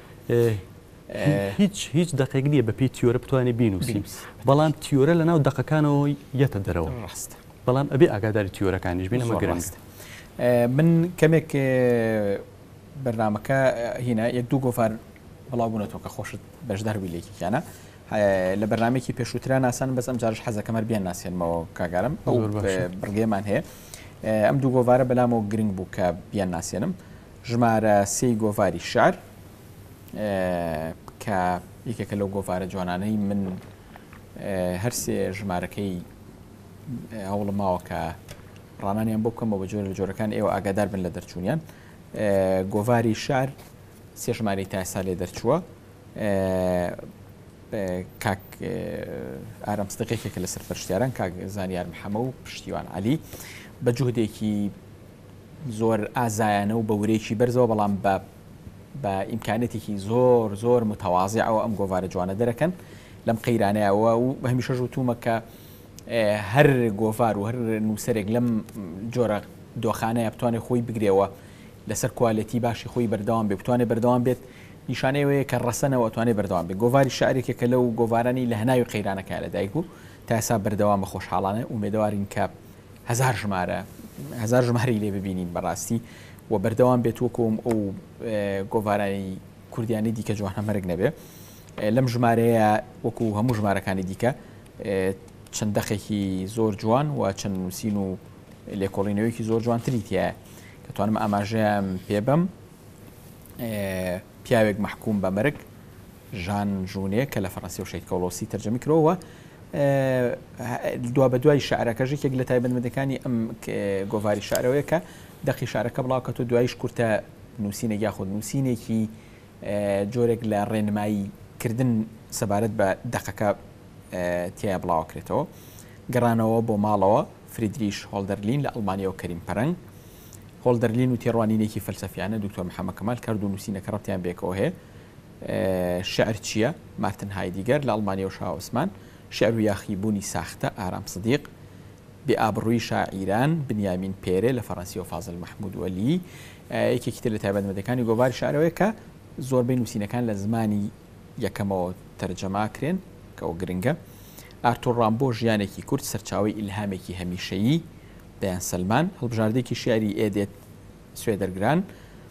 هیچ هیچ دقێک نییە بە پێی تیۆرە بتوانێت بینوسین بەڵام تیۆرە لە ناو دقەکانەوە یەتە دەرەوە ڕاست بەڵام ئەبێ ئاگاداری تیۆرەکانیش بین ئەمە گرنگە من کەمێک بەرنامەکە هینە یەک دوو گۆڤار بڵاو بوونەوە کە خۆشت بەشدار ویلێکیانە لە بەرنامێکی پێشووتران ناسان بەس ئەم جارش حەزەکەمە بیان ناسێنمەوە کاگارم ئەو بڕگەیەمان هەیە ئەم دوو گۆڤارە بەلامەوە گرنگ بوو کە بیان ناسێنم ژمارە سێی گۆڤاری شعر کە یەکێکە لەو گۆڤارە جوانانەی من هەرسێ ژمارەکەی هەوڵم ماوە کە ڕانانیان بۆ بکەمەوە بە جۆر لە جۆرەکان ئێوە ئاگادار بن لە دەرچوونیان گۆڤاری شعر سێ ژمارەی تا ئێستا لێ دەرچووە کاک ئارامستەقێکێکە لە سەرپەرشتیاران کاک زانیار محەمە و پشتیوان عەلی بە جوهدێکی زۆر ئازایانە و بە ورێکی بەرزەوە بەڵام بە بە ئیمکانێتێکی زۆر زۆر متەواضعەوە ئەم گۆڤارە جوانە دەرەکەن لەم قەیرانەیەوە و بە هەمیشەش وتومە کە هەر گۆڤار و هەر نووسەرێک لەم جۆرە دۆخانەیە بتوانێت خۆی بگرێەوە لەسەر کوالەتی باشی خۆی بەردەوام بێ بتوانێت بەردەوام بێت نیشانەیەوەیە کە ڕەسەنەوە ئەتوانێت بەردەوام بێت گۆڤاری شعرێکێکە لەو گۆڤارانی لە هەناوی قەیرانەکە لەدایک بوو تا ئێستا بەردەوام بە خۆشحاڵانە ئومێدەوارین کە هەزار ژمارە هەزار ژماری لێ ببینین بەڕاستی و بەردەوام بێت وەکوم ئەو گۆڤارانی کوردیانی دیکە جوانە مەرگ نەبێ لەم ژمارەیە وەکو هەموو ژمارەکانی دیکە چەند دەخێکی زۆر جوان و چەند نووسین و لێکۆڵینەوەیکی زۆر جوانتری تایە کە توانم ئاماژەیان پێ بەم پیاوێک محکوم بە مەرگ ژان ژوونێ کە لە فەڕەنسی و شەید کەڵۆسی تەرجەمی کرۆوە دوا بە دوای شعرەکەژ یەک لە تایبەتمەندەکانی ئەم گۆڤاری شعرەوەیە کە دەقی شعرەکە بڵاوکە تۆ دوایش کورتە نووسینێک یاخود نووسینێکی جۆرێک لە ڕێنماییکردن سەبارەت بە دەقەکە تیا بڵاوکرێتەوە گەڕانەوە بۆ ماڵەوە فریدریش هۆڵدەرلین لە ئەڵمانیا و کەریم پەرەنگ هۆڵدەرلین و تێڕوانینێکی فەلسەفیانە دکتۆر محەممەد کەمال کرد و نووسینەکە ڕەتیان بێکەوە هەیە شعر چییە مارتن هایدیگەر لە ئەڵمانیا و شاو عوسمان شعر و یاخیبوونی ساختە ئارام سدیق بێئابڕووی شاعیران بنیامین پێرێ لە فەڕەنسی و فازل محمود وەلی یەکێکی تر لە تایبەتمەندەکانی گۆڤاری شعرەوەیە کە زۆربەی نووسینەکان لە زمانی یەکەمەوە تەرجەما کرێن کە ئەو گرنگە ئارتۆر ڕامبۆ ژیانێکی کورد سەرچاوی ئیلهامێکی هەمیشەیی دەیان سەلمان هەڵبژاردێکی شیاری ئێدێت سوێدەرگران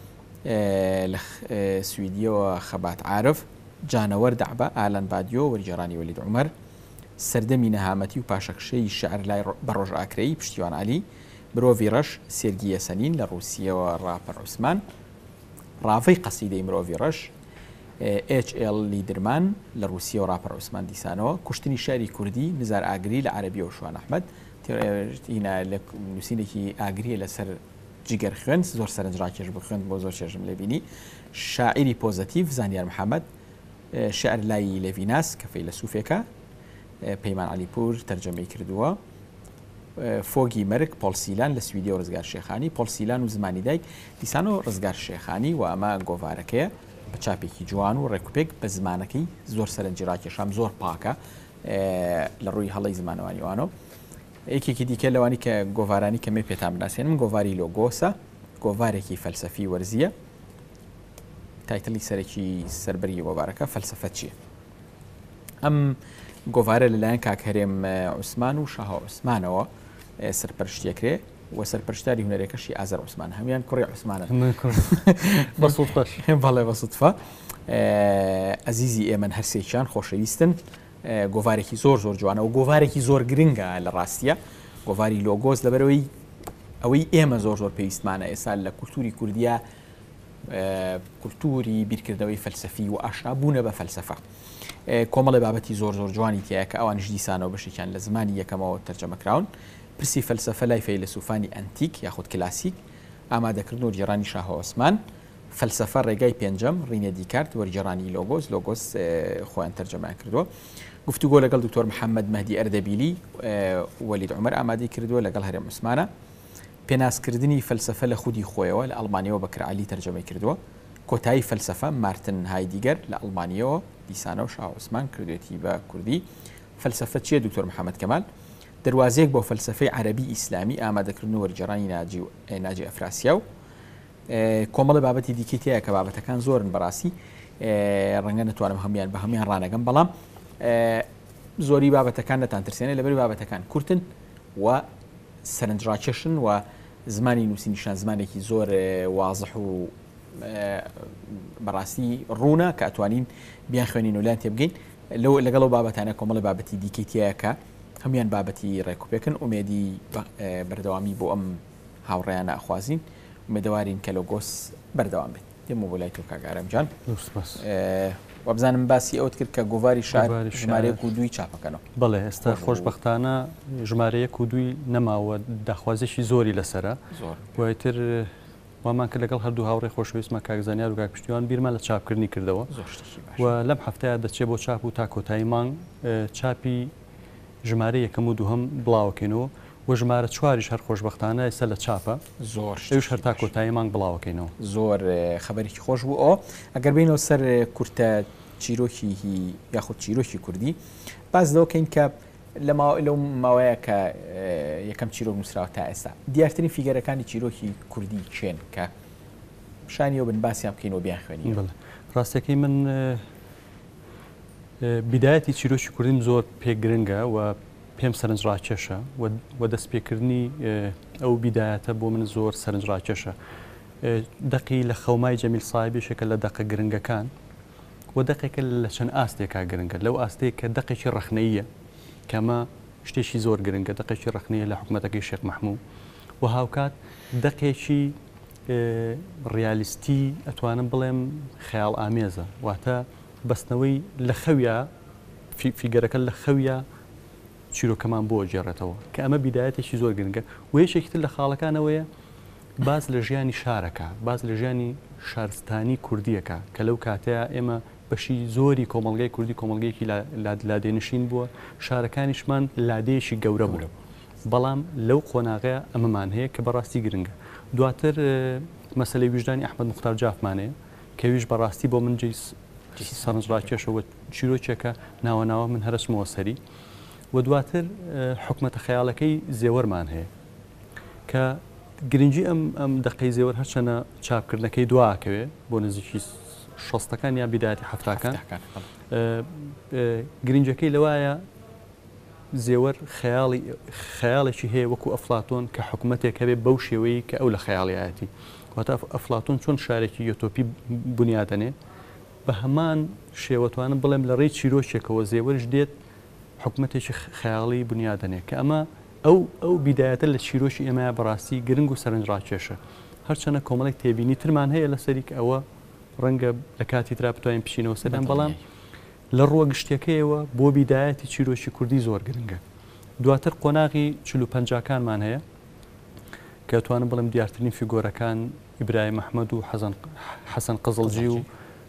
لە سویدیەوە خەبات عارف جانەوەر دەعبە ئالان بادیۆ وەرجێڕانی وەلید عومەر سەردەمی نەهامەتی و پاشەکشەی شعر لای بەڕۆژ ئاکرەی پشتیوان عەلی مرۆڤی ڕەش سێرگی یەسەنین لە ڕووسیەوە ڕاپەر عوسمان ڕاوەی قەسیدەی مرۆڤی ڕەش ئێچ ئێڵ لیدرمان لە ڕووسیە و ڕاپەر عوسمان دیسانەوە کوشتنی شاری کوردی نزار ئاگری لە عەرەبیە و شوان ئەحمەد لە نووسینێکی ئاگریە لەسەر جگەر خوێن زۆر سەرنجڕاکێش بخوێن بۆ زۆر چێژم لێبینی شاعری پۆزەتیڤ زانیار محەممەد شعر لای لێڤیناس کە فەیلسوفێکە پەیمان عەلیپور تەرجەمەی کردووە فۆگی مەرگ پۆلسیلان لە سویدی و ڕزگار شێخانی پۆلسیلان و زمانی دایک دیسان و ڕزگار شێخانی و ئەمە گۆڤارەکەیە بە چاپێکی جوان و ڕێکوپێک بە زمانەکەی زۆر سەرنجی ڕاکێشام زۆر پاکە لە ڕووی هەڵی زمانەوانیوانەوە یەکێکی دیکە لەوانی کە گۆڤارانی کەمێ پێتان بناسیێنم گۆڤاری لۆگۆسە گۆڤارێکی فەلسەفی وەرزیە تایتڵی سەرێکی سەربەری گۆڤارەکە فەلسەفە چییە ئەم گۆڤارە لەلایەن کاک هەرێم عوسمان و شاها عوسمانەوە سەرپەرشتیەکرێ و سەرپەرشتاری هونەرێکەشی ئازەر عوسمان هەمویان کوڕی عوسمانە بەڵێ بەسوتفە ئەزیزی ئێمە هەرسێکیان خۆشەویستن گۆڤارێکی زۆر زۆر جوانە و گۆڤارێکی زۆر گرنگە لە ڕاستیە گۆڤاری لۆگۆس لەبەرەوەی ئەوەی ئێمە زۆر زۆر پێویستمانە ئێستا لە کولتوری کوردیا کولتوری بیرکردنەوەی فەلسەفی و ئاشنابوونە بە فەلسەفە کۆمەڵی بابەتی زۆر زۆر جوانی تایە کە ئەوانش دیسانەوە بەشێکیان لە زمانی یەکەمەوە تەرجەمەکراون پرسی فەلسەفە لای فەیلسوفانی ئەنتیک یاخود کلاسیک ئامادەکردن و وەرجێڕانی شاها عوسمان فەلسەفە ڕێگای پێنجەم ڕینە دیکارت وەرجێڕانی لۆگۆس لۆگۆس خۆیان تەرجەمان کردووە گفتوگۆ لەگەڵ دکتۆر محەممەد مەهدی ئەردەبیلی وەلید عومەر ئامادەی کردووە لەگەڵ هەرێم عوسمانە پێناسکردنی فەلسەفە لە خودی خۆیەوە لە ئەڵمانیەوە بەکر عەلی تەرجەمەی کردووە کۆتایی فەلسەفە مارتن هایدیگەر لە ئەڵمانیەوە دیسانە و شاها عوسمان کردوێتی بە کوردی فەلسەفە چییە دکتۆر محەممەد کەمال دەواازەیەک بۆ فەلسەفەی عەرەبی ئیسلامی ئامادەکردن و وەرجێڕانی ناجی ئەفراسیا و کۆمەڵی بابەتی دیکەیە کە بابەتەکان زۆرن بەڕاستی ڕەنگە نتوانم هەمیان بە هەمیان ڕانەگەم بەڵام زۆری بابەتەکان نەتان ترسێنێ لەبەر بابەتەکان کورتن و سەرنجڕاکێشن و زمانی نووسینیشان زمانێکی زۆر وازح و بەڕاستی ڕوونە کە ئەتوانین بیان خوێنین و لایان تێبگەین لەو لەگەڵەوە بابەتانە کۆمەڵی بابەتی دیکەیە کە هەمیان بابەتی ڕێکوپێکن ئومێدی بەردەوامی بۆ ئەم هاوڕێیانە ئەخوازین ئومێدەوارین کە لۆگۆس بەردەوام بێت دێمە بۆ لای تۆ کاک ئارەمجان وەبزانم باسی ئەوت کرد کە گۆڤاری شار ژمارەیەک و دوی چاپەکەنەوە بەڵێ ئێستا خۆشبەختانە ژمارەیەک و دوی نەماوە داخوازێکی زۆری لەسرە دوایتر وامان کرد لەگەڵ هەردوو هاوڕێ خۆشەویستمە کاکزانیار و کاک پشتیوان بیرمان لە چاپکردنی کردەوە و لەم هەفتەیە دەچێت بۆ چاپ و تا کۆتایی مانگ چاپی ژمارە یەکەم و دووهەم بڵاوکەینەوە و ژمارە چواریش هەر خۆشبەختانە ئێستا لە چاپە زۆر ئەوش هەر تا کۆتایی مانگ بڵاوکەینەوە. زۆر خەبەرێکی خۆش بوو ئەو ئەگەر بینەوە سەر کورتە چیرۆکی یاخود چیرۆکی کوردی باز لەوکەین کە لەو ماوەیە کە یەکەم چیرۆک نووسراوە تا ئێستا دیارترین فیگەرەکانی چیرۆکی کوردی چێن کە شانیەوە بن باسییان بکەینەوە بیان خوێنی. ڕاستەکەی من بیدایەتی چیرۆکی کوردیم زۆر پێگرنگە و پێم سەرنجڕاکێشە و دەستپێکردنی ئەو بیدایەتە بۆ من زۆر سەرنجڕاکێشە. دەقی لە خەومای جەمیل سایبێشێکە لە دەقە گرنگەکان و دەقێکە لە چەند ئاستێکا گرنگە لەو ئاستەیە کە دەقێکی ڕەخنەیە کەمە شتێکی زۆر گرنگە دەقێکی ڕەخنەیە لە حکوومەتەکەی شێخ مەحموود و هاوکات دەقێکی ڕیالیستی ئەتوانم بڵێم خەیاڵ ئامێزە واتە بەستنەوەی لە خەویە فیگەرەکە لە خەویە چیرۆکەمان بۆ جێڕێتەوە کە ئەمە بیدایەتێکی زۆر گرنگە و یەکێکتر لە خاڵەکانەوەیە باز لە ژیانی شارەکە باز لە ژیانی شارستانی کوردیەکە کە لەو کاتەیە ئێمە بەشی زۆری کۆمەڵگەی کوردی کۆمەڵگەیەکی لادێنشین بووە شارەکانیشمان لادەیەشی گەورە بوو بەڵام لەو قۆناغەیە ئەمەمان هەیە کە بەڕاستی گرنگە. دواتر مەسلەی وجدانی ئەحمەد موختار جافمانەیە کەویش بەڕاستی بۆ من سەرنجڕاکێشەوە چیرۆکێکە ناوەناوە من هەرچمەوە سەری و دواتر حکومەتە خەیاڵەکەی زێوەرمان هەیە کە گرنگی ئەم ئەم دەقەی زێوەر هەرچەنە چاپکردنەکەی دواکەوێ بۆ نزیکی شەستەکان یا بیداەتی حەفتاکان گرنگەکەی لەوایە زێوەر خەیاڵی خەیاڵێکی هەیە وەکو ئەفلاتۆن کە حکوومەتێک هەبێ بەو شێوەیە کە ئەو لە خەیاڵیایەتی واتە ئەفلاتۆن چۆن شارێکی یۆتۆپی بنیادەنێ بە هەمان شێوەتوانم بڵێم لە ڕێی چیرۆکێکەوە زێوەرش دێت حکوومەتێکی خەیاڵی بنیادەنێ کە ئەمە ئەو ئەو بیدایەتە لە چیرۆکی ئێمەیە بەڕاستی گرنگ و سەرنجڕاکێشە هەرچەنە کۆمەڵێک تێبینی ترمان هەیە لەسەری کە ئەوە ڕەنگە لە کاتی ترا بتوانین پشینەوە سەدان بەڵام لە ڕۆگشتەکەیەوە بۆ بیدایەتی چیرۆکی کوردی زۆر گرنگە. دواتر قۆناغی چلو پەنجاکانمان هەیە کە توانم بڵم دیارترین فیگۆرەکان ئیبراهیم محەممەد و حەسەن قزڵجی و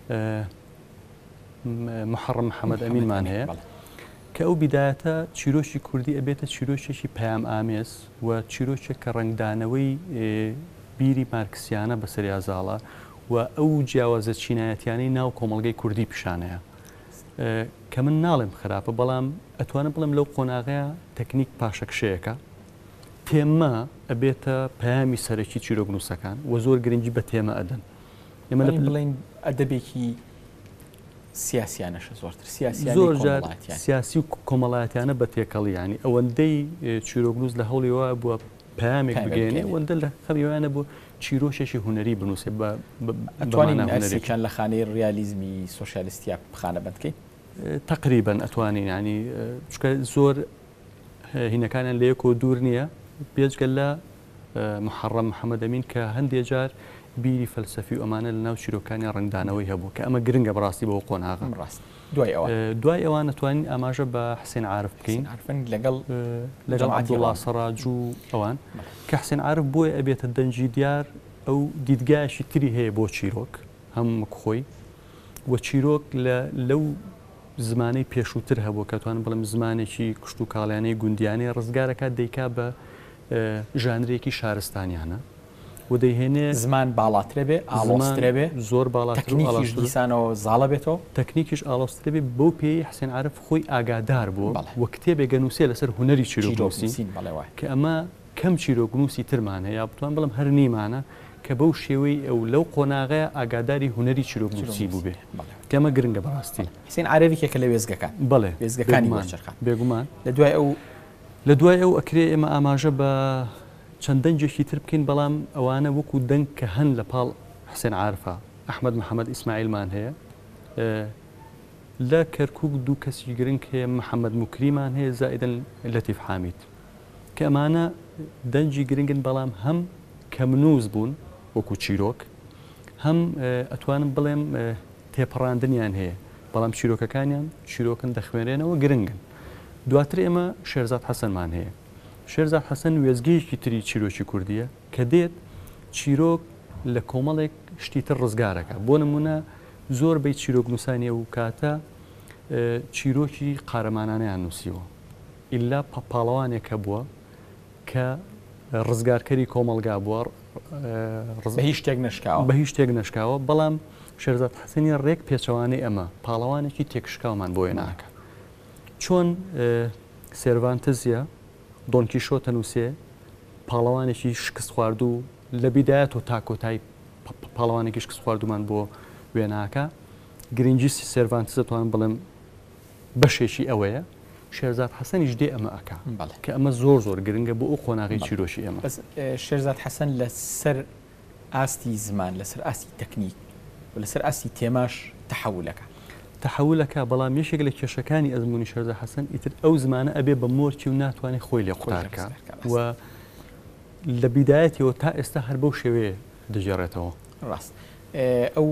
محەڕەم محەممەد ئەمینمان هەیە کە ئەو بیدایەتە چیرۆکی کوردی ئەبێتە چیرۆکێکی پەیام ئامێز و چیرۆکێک کە ڕنگدانەوەی بیری مارکسیانە بەسەریازاڵە و ئەو جیاوازە چینایەتیانەی ناو کۆمەڵگەی کوردی پیشانەیە کە من ناڵێم خراپە بەڵام ئەتوانم بڵم لەو قۆناغەیە تەکنیک پاشەکشەیەەکە تێمە ئەبێتە پەیامی سەرەکی چیرۆگنووسەکان و زۆر گرنگی بە تێمە ئەدەن ئێمە بڵین ئەدەبێکی سیاسیانەشە زۆرتر زۆر سیاسی و کۆمەڵایەتیانە بە تێکەڵی ینی ئەوەندەی چیرۆگنووس لە هەوڵیەوە بووە پەیامێک بگەێنێ وەندە لە خەمیوانە بۆ چیرۆشێکی هوەری بنووسێ بەمانەکان لە خانەی ڕیالیزمی سۆشیالیستیا بخانە بەندکەی تقریبا ئەتوانین ینی چکە زۆر هینەکانیان لە یەک و دوور نییە بێجگەل لە محەڕەم محەممەد ئەمین کە هەندێک جار بیری فەلسەفی و ئەمانە لە ناو چیرۆکانی ڕنگدانەوەی هەبوو کە ئەمە گرنگە بەڕاستی بەوە قۆناغم ڕاست دوای ئەوە دوای ئەوان نتوانین ئاماژە بە حسێن عارف بکەین لەگەڵ لەگەڵ عەبدوڵڵا سەڕاج و ئەوان کە حسێن عارف بۆیە ئەبێتە دەنجی دیار ئەو دیدگایشی تری هەیە بۆ چیرۆک هەموو خۆی و چیرۆک لەو زمانەی پێشووتر هەبوو کە توانم بڵم زمانێکی کشت و کاڵیانەی گوندیانەی ڕزگارەکە دەیکا بە ژانرێکی شارستانیانە و دەیهێنێ زمان باڵاترە بێ ئاڵۆسترە بێ زۆر باڵاترسانەوە زاڵە بێتەوە تەکنیکیش ئاڵۆسترە بێ بەو پێی حسێن عارف خۆی ئاگادار بوو وە کتێبێک گەنووسێ لەسەر هوەری چیرۆگنووسی کە ئەمە کەم چیرۆگنووسی ترمان هەیە بتوان بڵم هەر نیمانە کە بەو شێوەی ئەو لەو قۆناغەیە ئاگاداری هوەری چیرۆگنووسی بوو بێ کەمە گرنگە بەڕاستی حسێن عارەویێکە لە وێزگەکان بڵێ وێزگەکانی بێگومان لە دوای ئەو لە دوای ئەو ئەکرێ ئێمە ئاماژە بە چەند دەنجێکی تر بکەین بەڵام ئەوانە وەکو دەنگ کە هەن لە پاڵ حسێن عارفە ئەحمەد محەممەد ئیسماعیلمان هەیە لە کەرکووک دوو کەسی گرنگ هەیە محەممەد موکریمان هەیە زائیدەن لەتیف حامید کە ئەمانە دەنجی گرنگن بەڵام هەم کەمنووز بوون وەکو چیرۆک هەم ئەتوانم بڵێم تێپەڕاندنیان هەیە بەڵام چیرۆکەکانیان چیرۆکن دەخوێنرێنەوە گرنگن دواتر ئێمە شێرزاد حەسەنمان هەیە شێرزاد حەسەن وێزگەیەکی تری چیرۆکی کوردیە کە دێت چیرۆک لە کۆمەڵێک شتیتر ڕزگارەکە بۆ نمونە زۆر بەی چیرۆکنووسانی و کاتە چیرۆکی قارەمانانەیان نووسیوە ئللا پاڵەوانێکە بووە کە ڕزگارکەری کۆمەلگا بووە بە هیچ شتێک نشکاوە بە هیچ شتێک نشکاوە بەڵام شێرزاد حەسەنی ڕێک پێچەوانەی ئەمە پاڵەوانێکی تێکشکاومان بۆیە ناکە چۆن سێروانتزیە دۆن کیشۆتە نووسێ پاڵەوانێکی شکست خوارد و لە بیدایەت و تا کۆتایی پاڵەوانێکی شکست خواردومان بۆ وێناکە گرنگی سێروانتز دەتوانم بڵێم بەشێکی ئەوەیە شێرزاد حەسەنیش دێ ئەمە ئەکا کە ئەمە زۆر زۆر گرنگە بۆ ئەو خۆناغی چیرۆشی ئێمە شێرزاد حەسەن لە سەر ئاستی زمان لەسەر ئاستی تەکنیک لەسەر ئاستی تێماش تەحەولەکە تەحەولەکە بەڵام یەشێک لە کێشەکانی ئەزمموی شێرزاد حەسەن ئیتر ئەو زمانە ئەبێ بە مۆرکی و ناتوانێت خۆی لێ قوتارکە و لە بیدایەتەوە تا ئێستا هەر بەو شێوەیە دەژێڕێتەوە ڕاست ئەو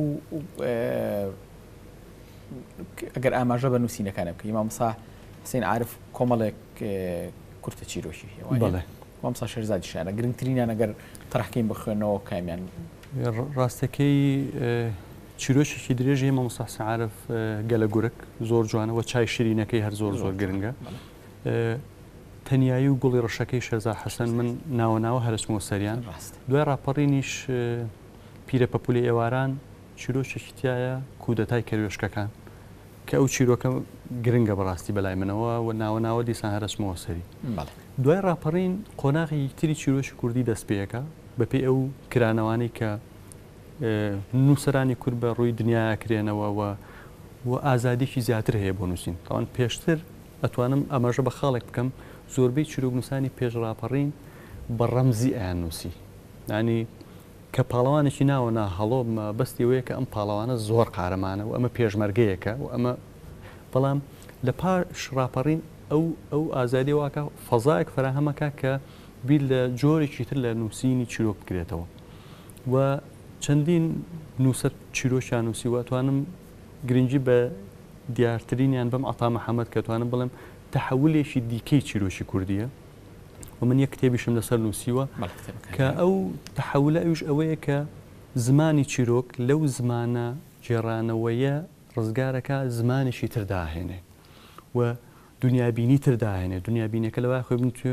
ئەگەر ئاماژە بە نووسینەکانە بکە مامۆستا حسین عارف کۆمەڵێک کورتە چیرۆشی مامۆستا شێرزادیشانە گرنگترینیان ئەگەر تەڕحکەین بخوێنەوە کامیان ڕاستەکەی چیرۆشێکی درێژی مامۆستا حسین عارف گەلە گورک زۆر جوانەوە چای شیرینەکەی هەر زۆر زۆر گرنگە تەنیایی و گوڵی ڕەشەکەی شێرزاد حەسەن من ناوە ناوە هەرچمەوە سەریان دوای ڕاپەڕینیش پیرە پەپولی ئێواران چیرۆشێکی تایە کودەتای کەروێشکەکان کە ئەو چیرۆکە گرنگە بەڕاستی بەلای منەوە و ناوە ناوە دیسان هەرچمەوە سەری دوای ڕاپەڕین قۆناغی تری چیرۆشی کوردی دەست پێەکە بەپێی ئەو کرانەوانی کە نووسەرانی کورد بە ڕووی دنیاە کرێنەوە و ئازادێکی زیاتر هەیە بۆ نووسین تاوان پێشتر ئەتوانم ئەمەژە بە خاڵێک بکەم زۆربەی چیرۆکنووسانی پێش ڕاپەڕین بە ڕەمزی ئایان نووسی ینی کە پاڵەوانێکی ناوە نا هەڵۆ بەستیەوەیە کە ئەم پاڵەوانە زۆر قارەمانە و ئەمە پێشمەرگەیەکە و ئەمە بەڵام لە پاش ڕاپەڕین ئەو ئەو ئازادی واکە فەزایەک فراهەمەکە کە بیر لە جۆرێکی تر لە نووسینی چیرۆک بکرێتەوە و چەندین نووسەر چیرۆشیان نووسی واتوانم گرنگی بە دیارترینیان بەم عەتا محەممەد کە توانم بڵێم تەحەولێکی دیکەی چیرۆشی کوردیە و من یەک کتێبیشم لەسەر نووسیوە کە ئەو تەحەولە ئەوش ئەوەیە کە زمانی چیرۆک لەو زمانە جێڕانەوەیە ڕزگارەکە زمانێکی ترداهێنێ و دنیابینی ترداهێنێ دنیابینەکە لەوای خۆی بنتوێ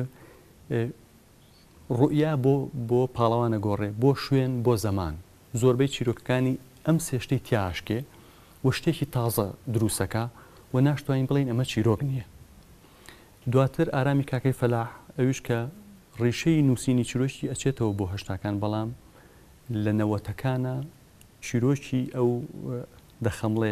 ڕوئیا بۆ بۆ پاڵەوانە گۆڕێ بۆ شوێن بۆ زەمان زۆربەی چیرۆکەکانی ئەم سێشتەی تیاشکێ و شتێکی تازە دروستەکە و ناشتوانین بڵین ئەمە چیرۆک نییە دواتر ئارامی کاکەی فەلاح ئەوش کە ڕیشەی نووسینی چیرۆشی ئەچێتەوە بۆ هەشتاکان بەڵام لە نەوەتەکانە چیرۆکی ئەو دەخەمڵێ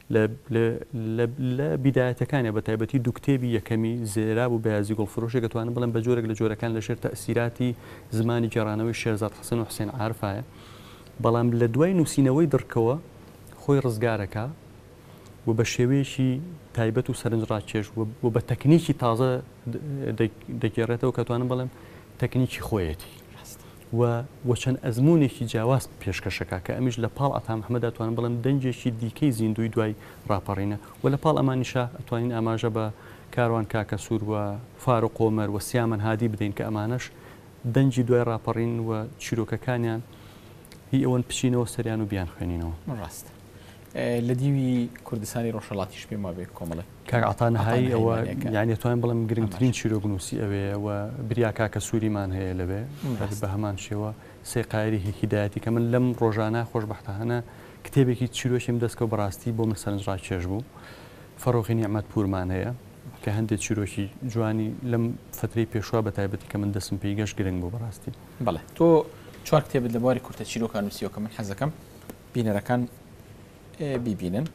لە بیدایەتەکانە بە تایبەتی دوو کتێبی یەکەمی زێرا و بەیازی گوڵفرۆشێک دەتوانم بڵێم بە جۆرێک لە جۆرەکان لەژێر تەئسیراتی زمانی گێڕانەوەی شێرزاد حەسەن و حوسێن عارفایە بەڵام لە دوای نووسینەوەی دڕکەوە خۆی ڕزگارەکە و بە شێوەیەکی تایبەت و سەرنجڕاکێش و بە تەکنیکی تازە دەگێڕێتەوە کە توانم بڵێم تەکنیکی خۆیەتی و چەند ئەزمونێکی جیاواز پێشکەشەکە کە ئەمیش لە پاڵ عەتا محەممەد ئەتوانم بڵێم دەنجێکی دیکەی زیندوی دوای ڕاپەڕینە و لە پاڵ ئەمانیشە ئەتوانین ئاماژە بە کاروان کاکە سوور و فار و قۆمەر و سیامەن هادی بدەین کە ئەمانەش دەنجی دوای ڕاپەڕین و چیرۆکەکانیان هی ئەوەن پچینەوە سەریان و بیان خوێنینەوە ڕاست لە دیوی کوردستانی ڕۆژهەڵاتیش پێم وابێ کۆمەڵێک کاک عەتا نەهایی ئەوە یعنی توانین بڵێم گرنگترین چیرۆکنووسی ئەوەیە و بریا کاکە سووریمان هەیە لەبێ بە هەمان شێوە سێقایری هیدایەتی کە من لەم ڕۆژانە خۆشبەختانە کتێبێکی چیرۆشیم دەستکەوت بەڕاستی بۆ من سەرنجڕاکێش بوو فەرۆخی نیعمەت پورمان هەیە کە هەندێک چیرۆکی جوانی لەم فترەی پێشوا بە تایبەتی کە من دەستم پێی گەشت گرنگ بوو بەڕاستی بەڵێ تۆ چوار کتێبت لە بواری کورتە چیرۆکان نووسیوە کە من حەزەکەم بینەرەکان بیبینن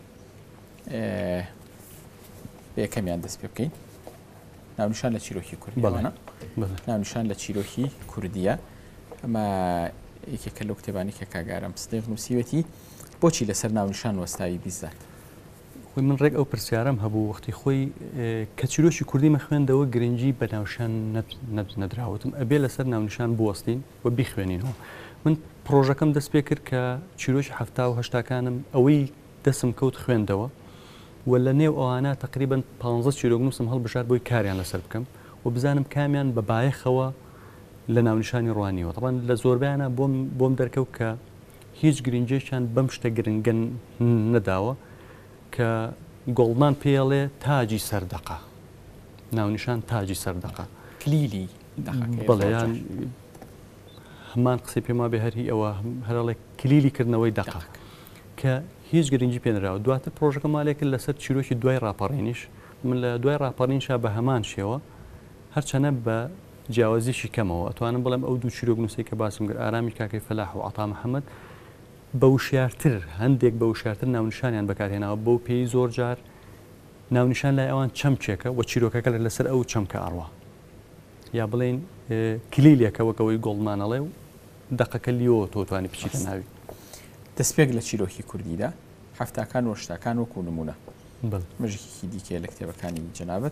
یەکەمیان دەست پێ بکەین ناونیشان لە چیرۆکی کوردیانە ناونیشان لە چیرۆکی کوردیە ئەمە یەکێکە لەو کتێبانی کە کاگارم سدیق نووسیوەتی بۆچی لەسەر ناونیشان وەستاوی بیزات خۆی من ڕێک ئەو پرسیارم هەبوو وەختی خۆی کە چیرۆکی کوردی مەخوێندەوە گرنگی بە ناوشان نەدراوتم ئەبێ لەسەر ناونیشان بوەستین و بیخوێنینەوە من پرۆژەکەم دەست پێ کرد کە چیرۆکی هەفتا و هەشتاکانم ئەوەی دەسم کەوت خوێندەوە و لە نێو ئەوانە تقریبن پانزە چیرۆکنووسم هەڵبژار بۆی کاریان لەسەر بکەم و بزانم کامیان بە بایەخەوە لە ناونیشانی ڕوانیەوە طبعاً لە زۆربیانە بۆم بۆم دەرکەوت کە هیچ گرنگێکیان بەم شتە گرنگەن نەداوە کە گۆڵمان پێڵێ تاجی سەردەقا ناونیشان تاجی سەردەقا کلیلی بەڵێیان هەمان قسەی پێما بێ هەری ئەوە هەرڵێ کلیلیکردنەوەی دەقا کە هیچ گرنگی پێنراوە دواتر پرۆژەکە مالێکرد لەسەر چیرۆکی دوای ڕاپەڕێنیش من لە دوای ڕاپەڕینشا بە هەمان شێوە هەرچەنە بە جیاوازیشی کەمەوە ئەتوانم بڵێم ئەو دوو چیرۆک نووسی کە باسم کرد ئارامی کاکەی فەلاح و عەتا محەممەد بە وشارتر هەندێک بە وشارتر ناونیشانیان بەکارهێناوە بەو پێی زۆر جار ناونیشان لای ئەوان چەمچێکە و چیرۆکەکە لەسەر ئەو چەمکە ئاڕوە یا بڵێن کلیلێکەوەکەوەی گۆڵمانەڵێ و دەقەکە لیۆ تۆتوانی بچیتە ناوی دەستپێک لە چیرۆکی کوردیدا هەفتاکان و شتاکان وەکو نمونە مژێکی دیکە لە کتێبەکانی جەنابەت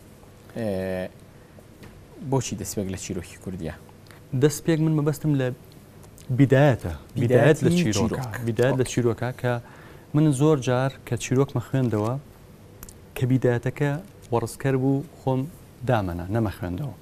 بۆچی دەستپێک لە چیرۆکی کوردیە دەستپێک من مەبەستم لە بیدایەتە بیدایەت لە چیرۆک بیدایەت لە چیرۆکە کە من زۆر جار کە چیرۆکمە خوێندەوە کە بیدایەتەکە وەڕسکەر بوو خۆم دامەنا نەمە خوێندەوە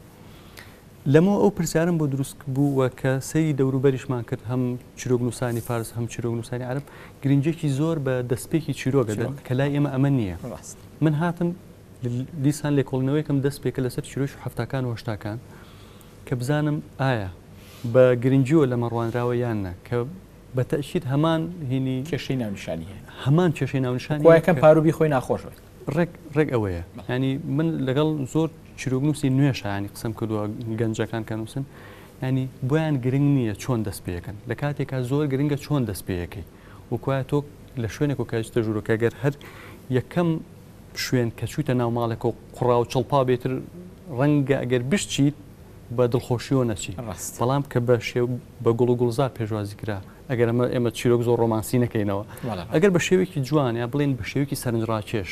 لەمە ئەو پرسیارم بۆ دروست بوو وە کە سەری دەوروبەریشمان کرد هەم چیرۆک نووسانی فارس هەم چیرۆک نووسانی عەرەب گرنگێکی زۆر بە دەستپێکی چیرۆکە کە لای ئێمە ئەمە نییە من هاتم دیسان لێکۆڵینەوەیکم دەست پێکە لەسەر چیرۆش هەفتاکان و هەشتاکان کە بزانم ئایا بە گرنگیوە لە مەڕوانراوە یاننا کە بە تەشید هەمان هینی کێشەی ناونیشانی هەمان کێشەی ناونیشانی خۆیەکەم پاروبی خۆی ناخۆش ڕێک ڕێک ئەوەیە ینی من لەگەڵ زۆر چیرۆکنووسی نوێشانی قسم کردووە گەنجەکان کە نووسن ینی بۆیان گرنگ نییە چۆن دەست پێەکەن لە کاتێکا زۆر گرنگە چۆن دەست پێەکەی وکوایە تۆ لە شوێنێک و کاجتە ژوورەکە گەر هەر یەکەم شوێن کە چوویتە ناو ماڵێک و قوڕا و چڵپا بێتر ڕەنگە ئەگەر بشتیت بە دڵخۆشیەوە نەچی بەڵام کە بە شێو بە گوڵ و گوڵزار پێشوازی کرا ئەگەر ئەمە ئێمە چیرۆک زۆر ڕۆمانسی نەکەینەوە ئەگەر بە شێوێکی جوان یا بڵێن بە شێوێکی سەرنجڕاکێش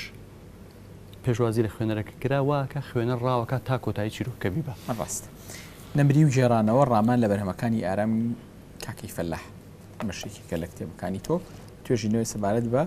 پێشوازی لە خوێنەرەکە کراوەکە خوێنە ڕاوەکە تا کۆتایی چیرۆکە بیبە ڕاست نەمری و جێرانەوە ڕامان لە بەرهەمەکانی ئارام کاکەی فەلاح مەشێکی کە لە کتێبەکانی تۆ توێژی نوێی سەبارەت بە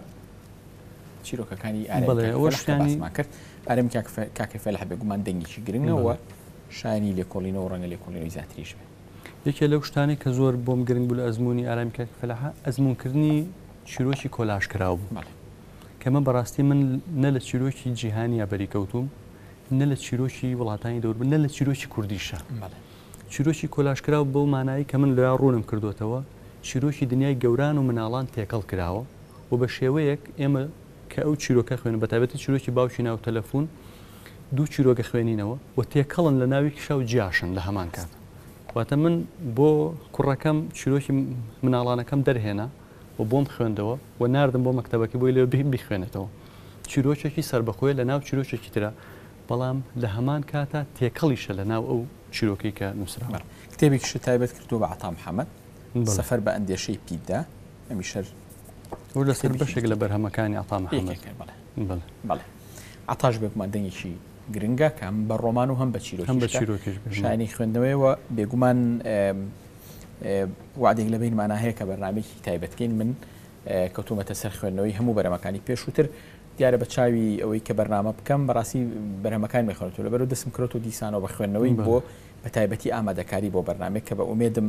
چیرۆکەکانی ئارەممان کرد ئارەم کاکەی فەلاح بێگومان دەنگێکی گرنگەوە شایانی لێکۆڵینەوە ڕەنگە لێکۆڵینەوەی زیاتریش بێ یەکێ لەو شتانی کە زۆر بۆم گرنگ بوو لە ئەزمموی ئارامی کاکەی فەلاح ئەزمونکردنی چیرۆکی کۆلاژ کراو بوو کەمە بەڕاستی من نە لە چیرۆکی جیهانیا بەریکەوتوم نە لە چیرۆکی وڵاتانی دەور نە لە چیرۆکی کوردیشە چیرۆکی کۆلاژکراو بەو مانایی کە من لە ڕوونم کردوتەوە چیرۆکی دنیای گەوران و مناڵان تێکەڵ کراوە و بە شێوەیەک ئێمە کە ئەو چیرۆکە خوێن بەتابەتی چیرۆکی باوکی ناو تەلەفۆن دوو چیرۆکە خوێنینەوە و تێکەڵن لە ناوێکی شاو جیاشن لە هەمان کات واتە من بۆ کوڕەکەم چیرۆکی مناڵانەکەم دەرهێنا و بۆم خوێندەوە و نردم بۆ مەکتەبەکە بۆی لێ بیخوێنێتەوە چیرۆکێکی سربەخۆیە لە ناو چیرۆکێکی ترە بەڵام لە هەمان کاتە تێکەڵیشە لە ناو ئەو چیرۆکەی کە نووسراوە کتێبێکیش تایبەت کردووە بە عەتا محەممەد سەفەر بە ئەندێشەی پیدا ئەمیشەر لەسەر بەشێک لە بەرهەمەکانی عەتا محەممەد بەڵێ عەتاش بێگومان دەنگێکی گرنگە کە هەم بە ڕۆمان و هەم بە چیرۆکیش شایانی خوێندنەوەیەوە بێگومان وعدێک لەبین مانە هەیە کە بەرنامێکی تایبەتکەین من کەوتومەتە سەر خوێندنەوەی هەموو بەرەمەکانی پێشووتر دیارە بە چاوی ئەوەی کە بەرنامە بکەم بەڕاستی بەرهەمەکان میخوێنێتەوە لەبەرەوە دەستم کردەوە دیسانەوە بە خوێندنەوەی بۆ بە تایبەتی ئامادەکاری بۆ بەرنامێک کە بە ئومێدم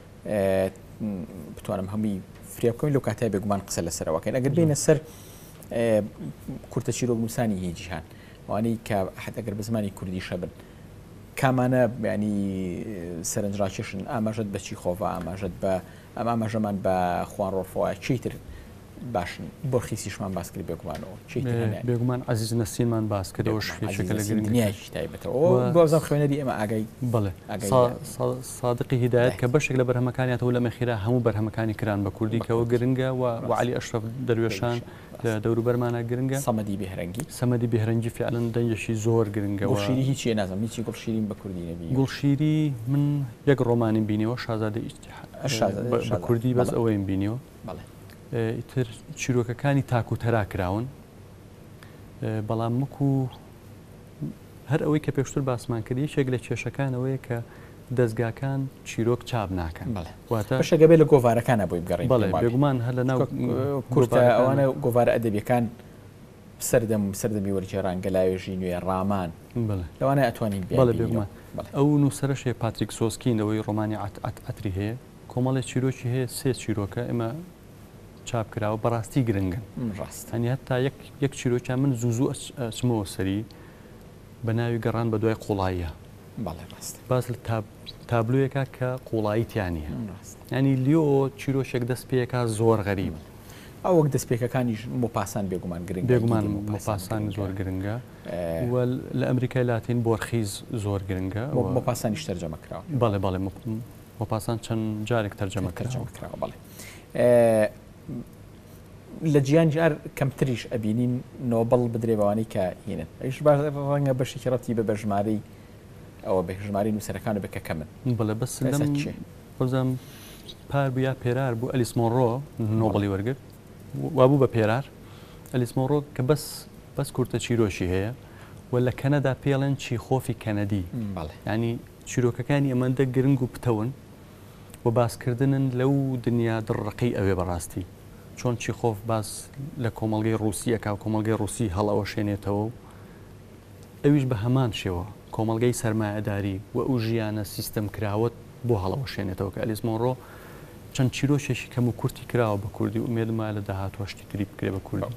بتوانم هەمووی فرێ بکەین لەو کاتای بێگومان قسە لەسەرەوەکەین ئەگەر بینە سەر کورتە چیرۆک نووسانی هی جیهان وانەی کە حد ئەگەر بە زمانی کوردی شەبن کامانە ینی سەرنجڕاکێشن ئاماژەت بە چی خۆڤە ئاماژەت بە ئەم ئاماژەمان بە خوان ڕۆفەوە چیتر باشن بۆ خیسیشمان باس کرد بێگومانەوە بێگومان عزیز نەسینمان باس کردەوە شێشەکە لە گرنگایکی تایبەتەوە بۆزم خوێنەری ئێمە ئاگای بڵێ سادقی هیدایەت کە بەشێک لە بەرهەمەکانیاتەوە لە مەخیرا هەموو بەرهەمەکانی کران بە کوردی کەەوە گرنگە و علی ئەشرەف دەروێشان لە دەوروبەرمانە گرنگە سەمەدی بێهرەنگی سەمەدی بێهرەنگی فعلەن دەنگێکی زۆر گرنگەوە گوڵشیری هیچی نازم هیچی گوڵشیرین بە کوردی نەبی گوڵشیری من یەک ڕۆمانیم بینیەوە شازادە بە کوردی بەس ئەوەیم بینیەوە ئیتر چیرۆکەکانی تاک و تەرا کراون بەڵام مکو هەر ئەوەی کە پێشتر باسمان کرد یەکێک لە کێشەکانەوەیە کە دەستگاکان چیرۆک چاپ ناکەن بەشەگە بێ لە گۆڤارەکانە بۆی بگەڕین بەڵێ بێگومان هەر لە ناو کورتە ئەوانە گۆڤارە ئەدەبیەکان سەردەم سەردەمی وەرجێڕان گەلاوێژی نوێ ڕامان لەوانە ئەتوانین بەڵێ بێگومان ئەو نووسەرەشێ پاتریک سۆسکین ئەوەی ڕۆمانی ئەتری هەیە کۆمەڵی چیرۆکی هەیە سێ چیرۆکە ئێمە چاپکراوە بەڕاستی گرنگن ڕاست هەنی هەتا یەک چیرۆکیان من زوو زوو ئەچمەوە سەری بە ناوی گەڕان بە دوای قوڵاییە باس لە تابلوویەکە کە قوڵایی تیانە ینی لیۆ چیرۆشێک دەست پێەکە زۆر غەریب ئەو وەک دەستپێکەکانی مۆپاسان بێگومان گرنگ بێگومان مۆپاسان زۆر گرنگە لە ئەمریکای لاتین بۆرخیز زۆر گرنگە مۆپاسانیش تەرجەمەکراوە بەڵێ بەڵێ مۆپاسان چەند جارێک تەرجەمە تەرجەمەکراوە بەڵێ لە گیان جار کەمتریش ئەبینین نۆبڵ بدرێبەوانی کە هینن ئەیش ڕەنگە بەشی ڕەتی بە بەژمارەی ئەوە بە ژماری نووسەرەکان بکە کەمن بڵێ بەس بەزم پار بوویا پێرار بوو ئەلیس مۆنڕۆ نۆبڵی وەرگرت وابوو بە پێرار ئەلیس مۆنڕۆ کە بەس بەس کورتە چیرۆشی هەیە و لە کەنەدا پێڵێن چی خۆفی کەنەدی ینی چیرۆکەکانی ئەمەندە گرنگ و پتەون و باسکردنن لەو دنیا دڕقی ئەوێ بەڕاستی چۆن چی خۆف باس لە کۆمەڵگەی ڕووسیەکە و کۆمەڵگەی ڕووسی هەڵەوە شوێنێتەوە و ئەویش بە هەمان شێوە کۆمەڵگەی سەرمایەداری و ئەو ژیانە سیستەم کراوەت بۆ هەڵەوە شوێنێتەوە کە ئەلیس مۆنڕۆ چەند چیرۆشێکی کەم و کورتی کراوە بە کوردی و ئومێدمە لە داهاتوە شتی تری بکرێ بە کوردی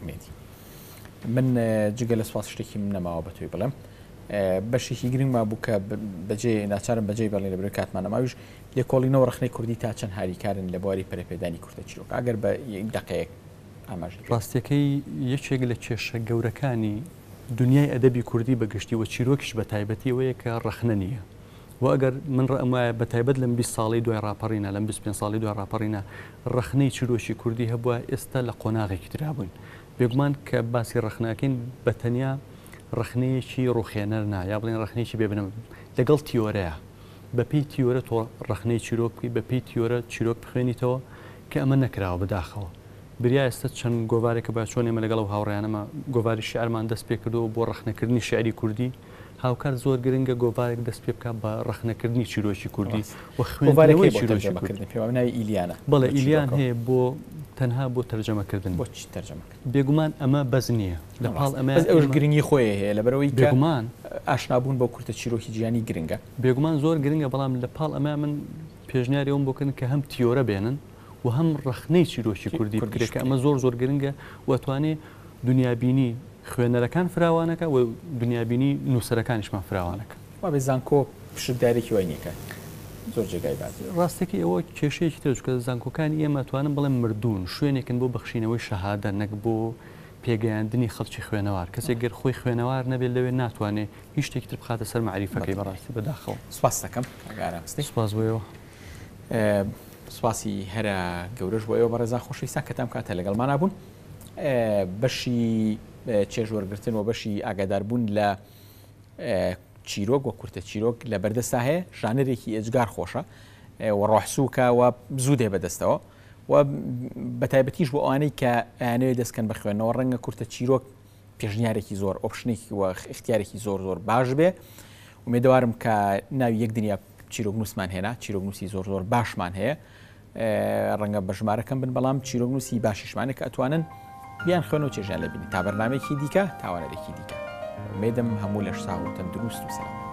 من جگە لە سواس شتێکی من نەماوە بە توی بڵێم بەشێکی گرنگ ما بوو کە بەجێ ناچارم بەجێ بەڵێ لەبرێ کاتمانەماویش لێکۆڵینەوە ڕخنەی کوردی تا چەند هاریکارن لە بواری پەرەپێدانی کورتە چیرۆک ئەگەر بە دقەیەک ئاماژ ڕاستیەکەی یەکێک لە کێشە گەورەکانی دنیای ئەدەبی کوردی بەگشتی و چیرۆکیش بە تایبەتی وەیە کە ڕەخنە نییە و ئەگەر من ڕەمایە بە تایبەت لەم بیست ساڵی دوای ڕاپەڕینە لەم بیست پێنج ساڵی دوای ڕاپەڕینە ڕەخنەی چیرۆشی کوردی هەبووە ئێستا لە قۆناغێکی درابووین بێگومان کە باسی ڕەخناکەین بە تەنیا ڕەخنەیەکی ڕوخێنەر نا یا بڵێن ڕەخنەیەکی بێبنم لەگەڵ تیۆرەیە بە پێی تیۆرە تۆ ڕەخنەی چیرۆکی بە پێی تیۆرە چیرۆک بخوێنیتەوە کە ئەمە نەکراوە بەداخەوە بریا ئێستا چەند گۆوارێکە با چۆن ئێمە لەگەڵ هاوڕێیانەمە گۆواری شعرمان دەست پێ کردەوە بۆ ڕەخنەکردنی شعری کوردی هاوکار زۆر گرنگە گۆوارێک دەست پێ بکات بە ڕەخنەکردنی چیرۆکی کوردی و خوێندنەوەی چیرۆکی پێوانای ئیلیانە بەڵێ ئیلیان هەیە بۆ تەنها بۆ تەرجەمەکردن بۆ چی تەرجەمەکرد بێگومان ئەمە بەز نییە لە پاڵ ئەمە ئەوش گرنگی خۆی هەیە لەبەرەوەی بێگومان ئاشنابوون بۆ کورتە چیرۆکی جیانی گرنگە بێگومان زۆر گرنگە بەڵام لە پاڵ ئەمە من پێشنیاری ئەوم بۆکردن کە هەم تیۆرە بێنن و هەم ڕەخنەی چیرۆکی کوردی بکرێت کە ئەمە زۆر زۆر گرنگە وەتوانێت دنیابینی خوێنەرەکان فراوانەکە و دنیابینی نووسەرەکانیشمان فراوانەکە وا بێ زانکۆ پشتدارێکی وای نییەکە زۆر جێگای باز ڕاستێکی ئەوە کێشەیەکی تێچکە زانکۆکانی ئێمە توانن بڵێن مردوون شوێنێکن بۆ بەخشینەوەی شەهادە نەک بۆ پێگەیاندنی خەڵکی خوێنەوار کەسێک گەر خۆی خوێنەوار نەبێت لەوێ ناتوانێت هیچ شتێکی تر بخاتە سەر معریفەکەی بەڕاستی بەداخەوە سواس دەکەم ئاگارەستی سواس بۆیەوە سواسی هەرە گەورەش بۆیەوە بەڕێزا خۆشەویستان کە تام کاتە لەگەڵمان نابوون بەشی چێژوەرگرتن و بەشی ئاگاداربوون لە چیرۆک و کورتە چیرۆک لە بەردەستا هەیە ژانەرێکی ئێجگار خۆشە و ڕۆحسووکە و زوو دێ بەدەستەوە و بە تایبەتیش بۆ ئەوانەی کە ئەیانەوێت دەستکەن بە خوێندنەوە ڕەنگە کورتە چیرۆک پێشنیارێکی زۆر ئۆپشنێکی و اختیارێکی زۆر زۆر باش بێ ومێدەوارم کە ناوی یەک دنیا چیرۆک نووسمان هێنا چیرۆک نووسی زۆر زۆر باشمان هەیە ڕەنگە بە ژمارەکەم بن بەڵام چیرۆک نووسی باشیشمانێک کە ئەتوانن بیان خوێنەوە چێژیان لەبینی تا بەرنامێکی دیکە تاوانەرێکی دیکە مێدەم هەموو لەش ساوتەن دروست و سەلام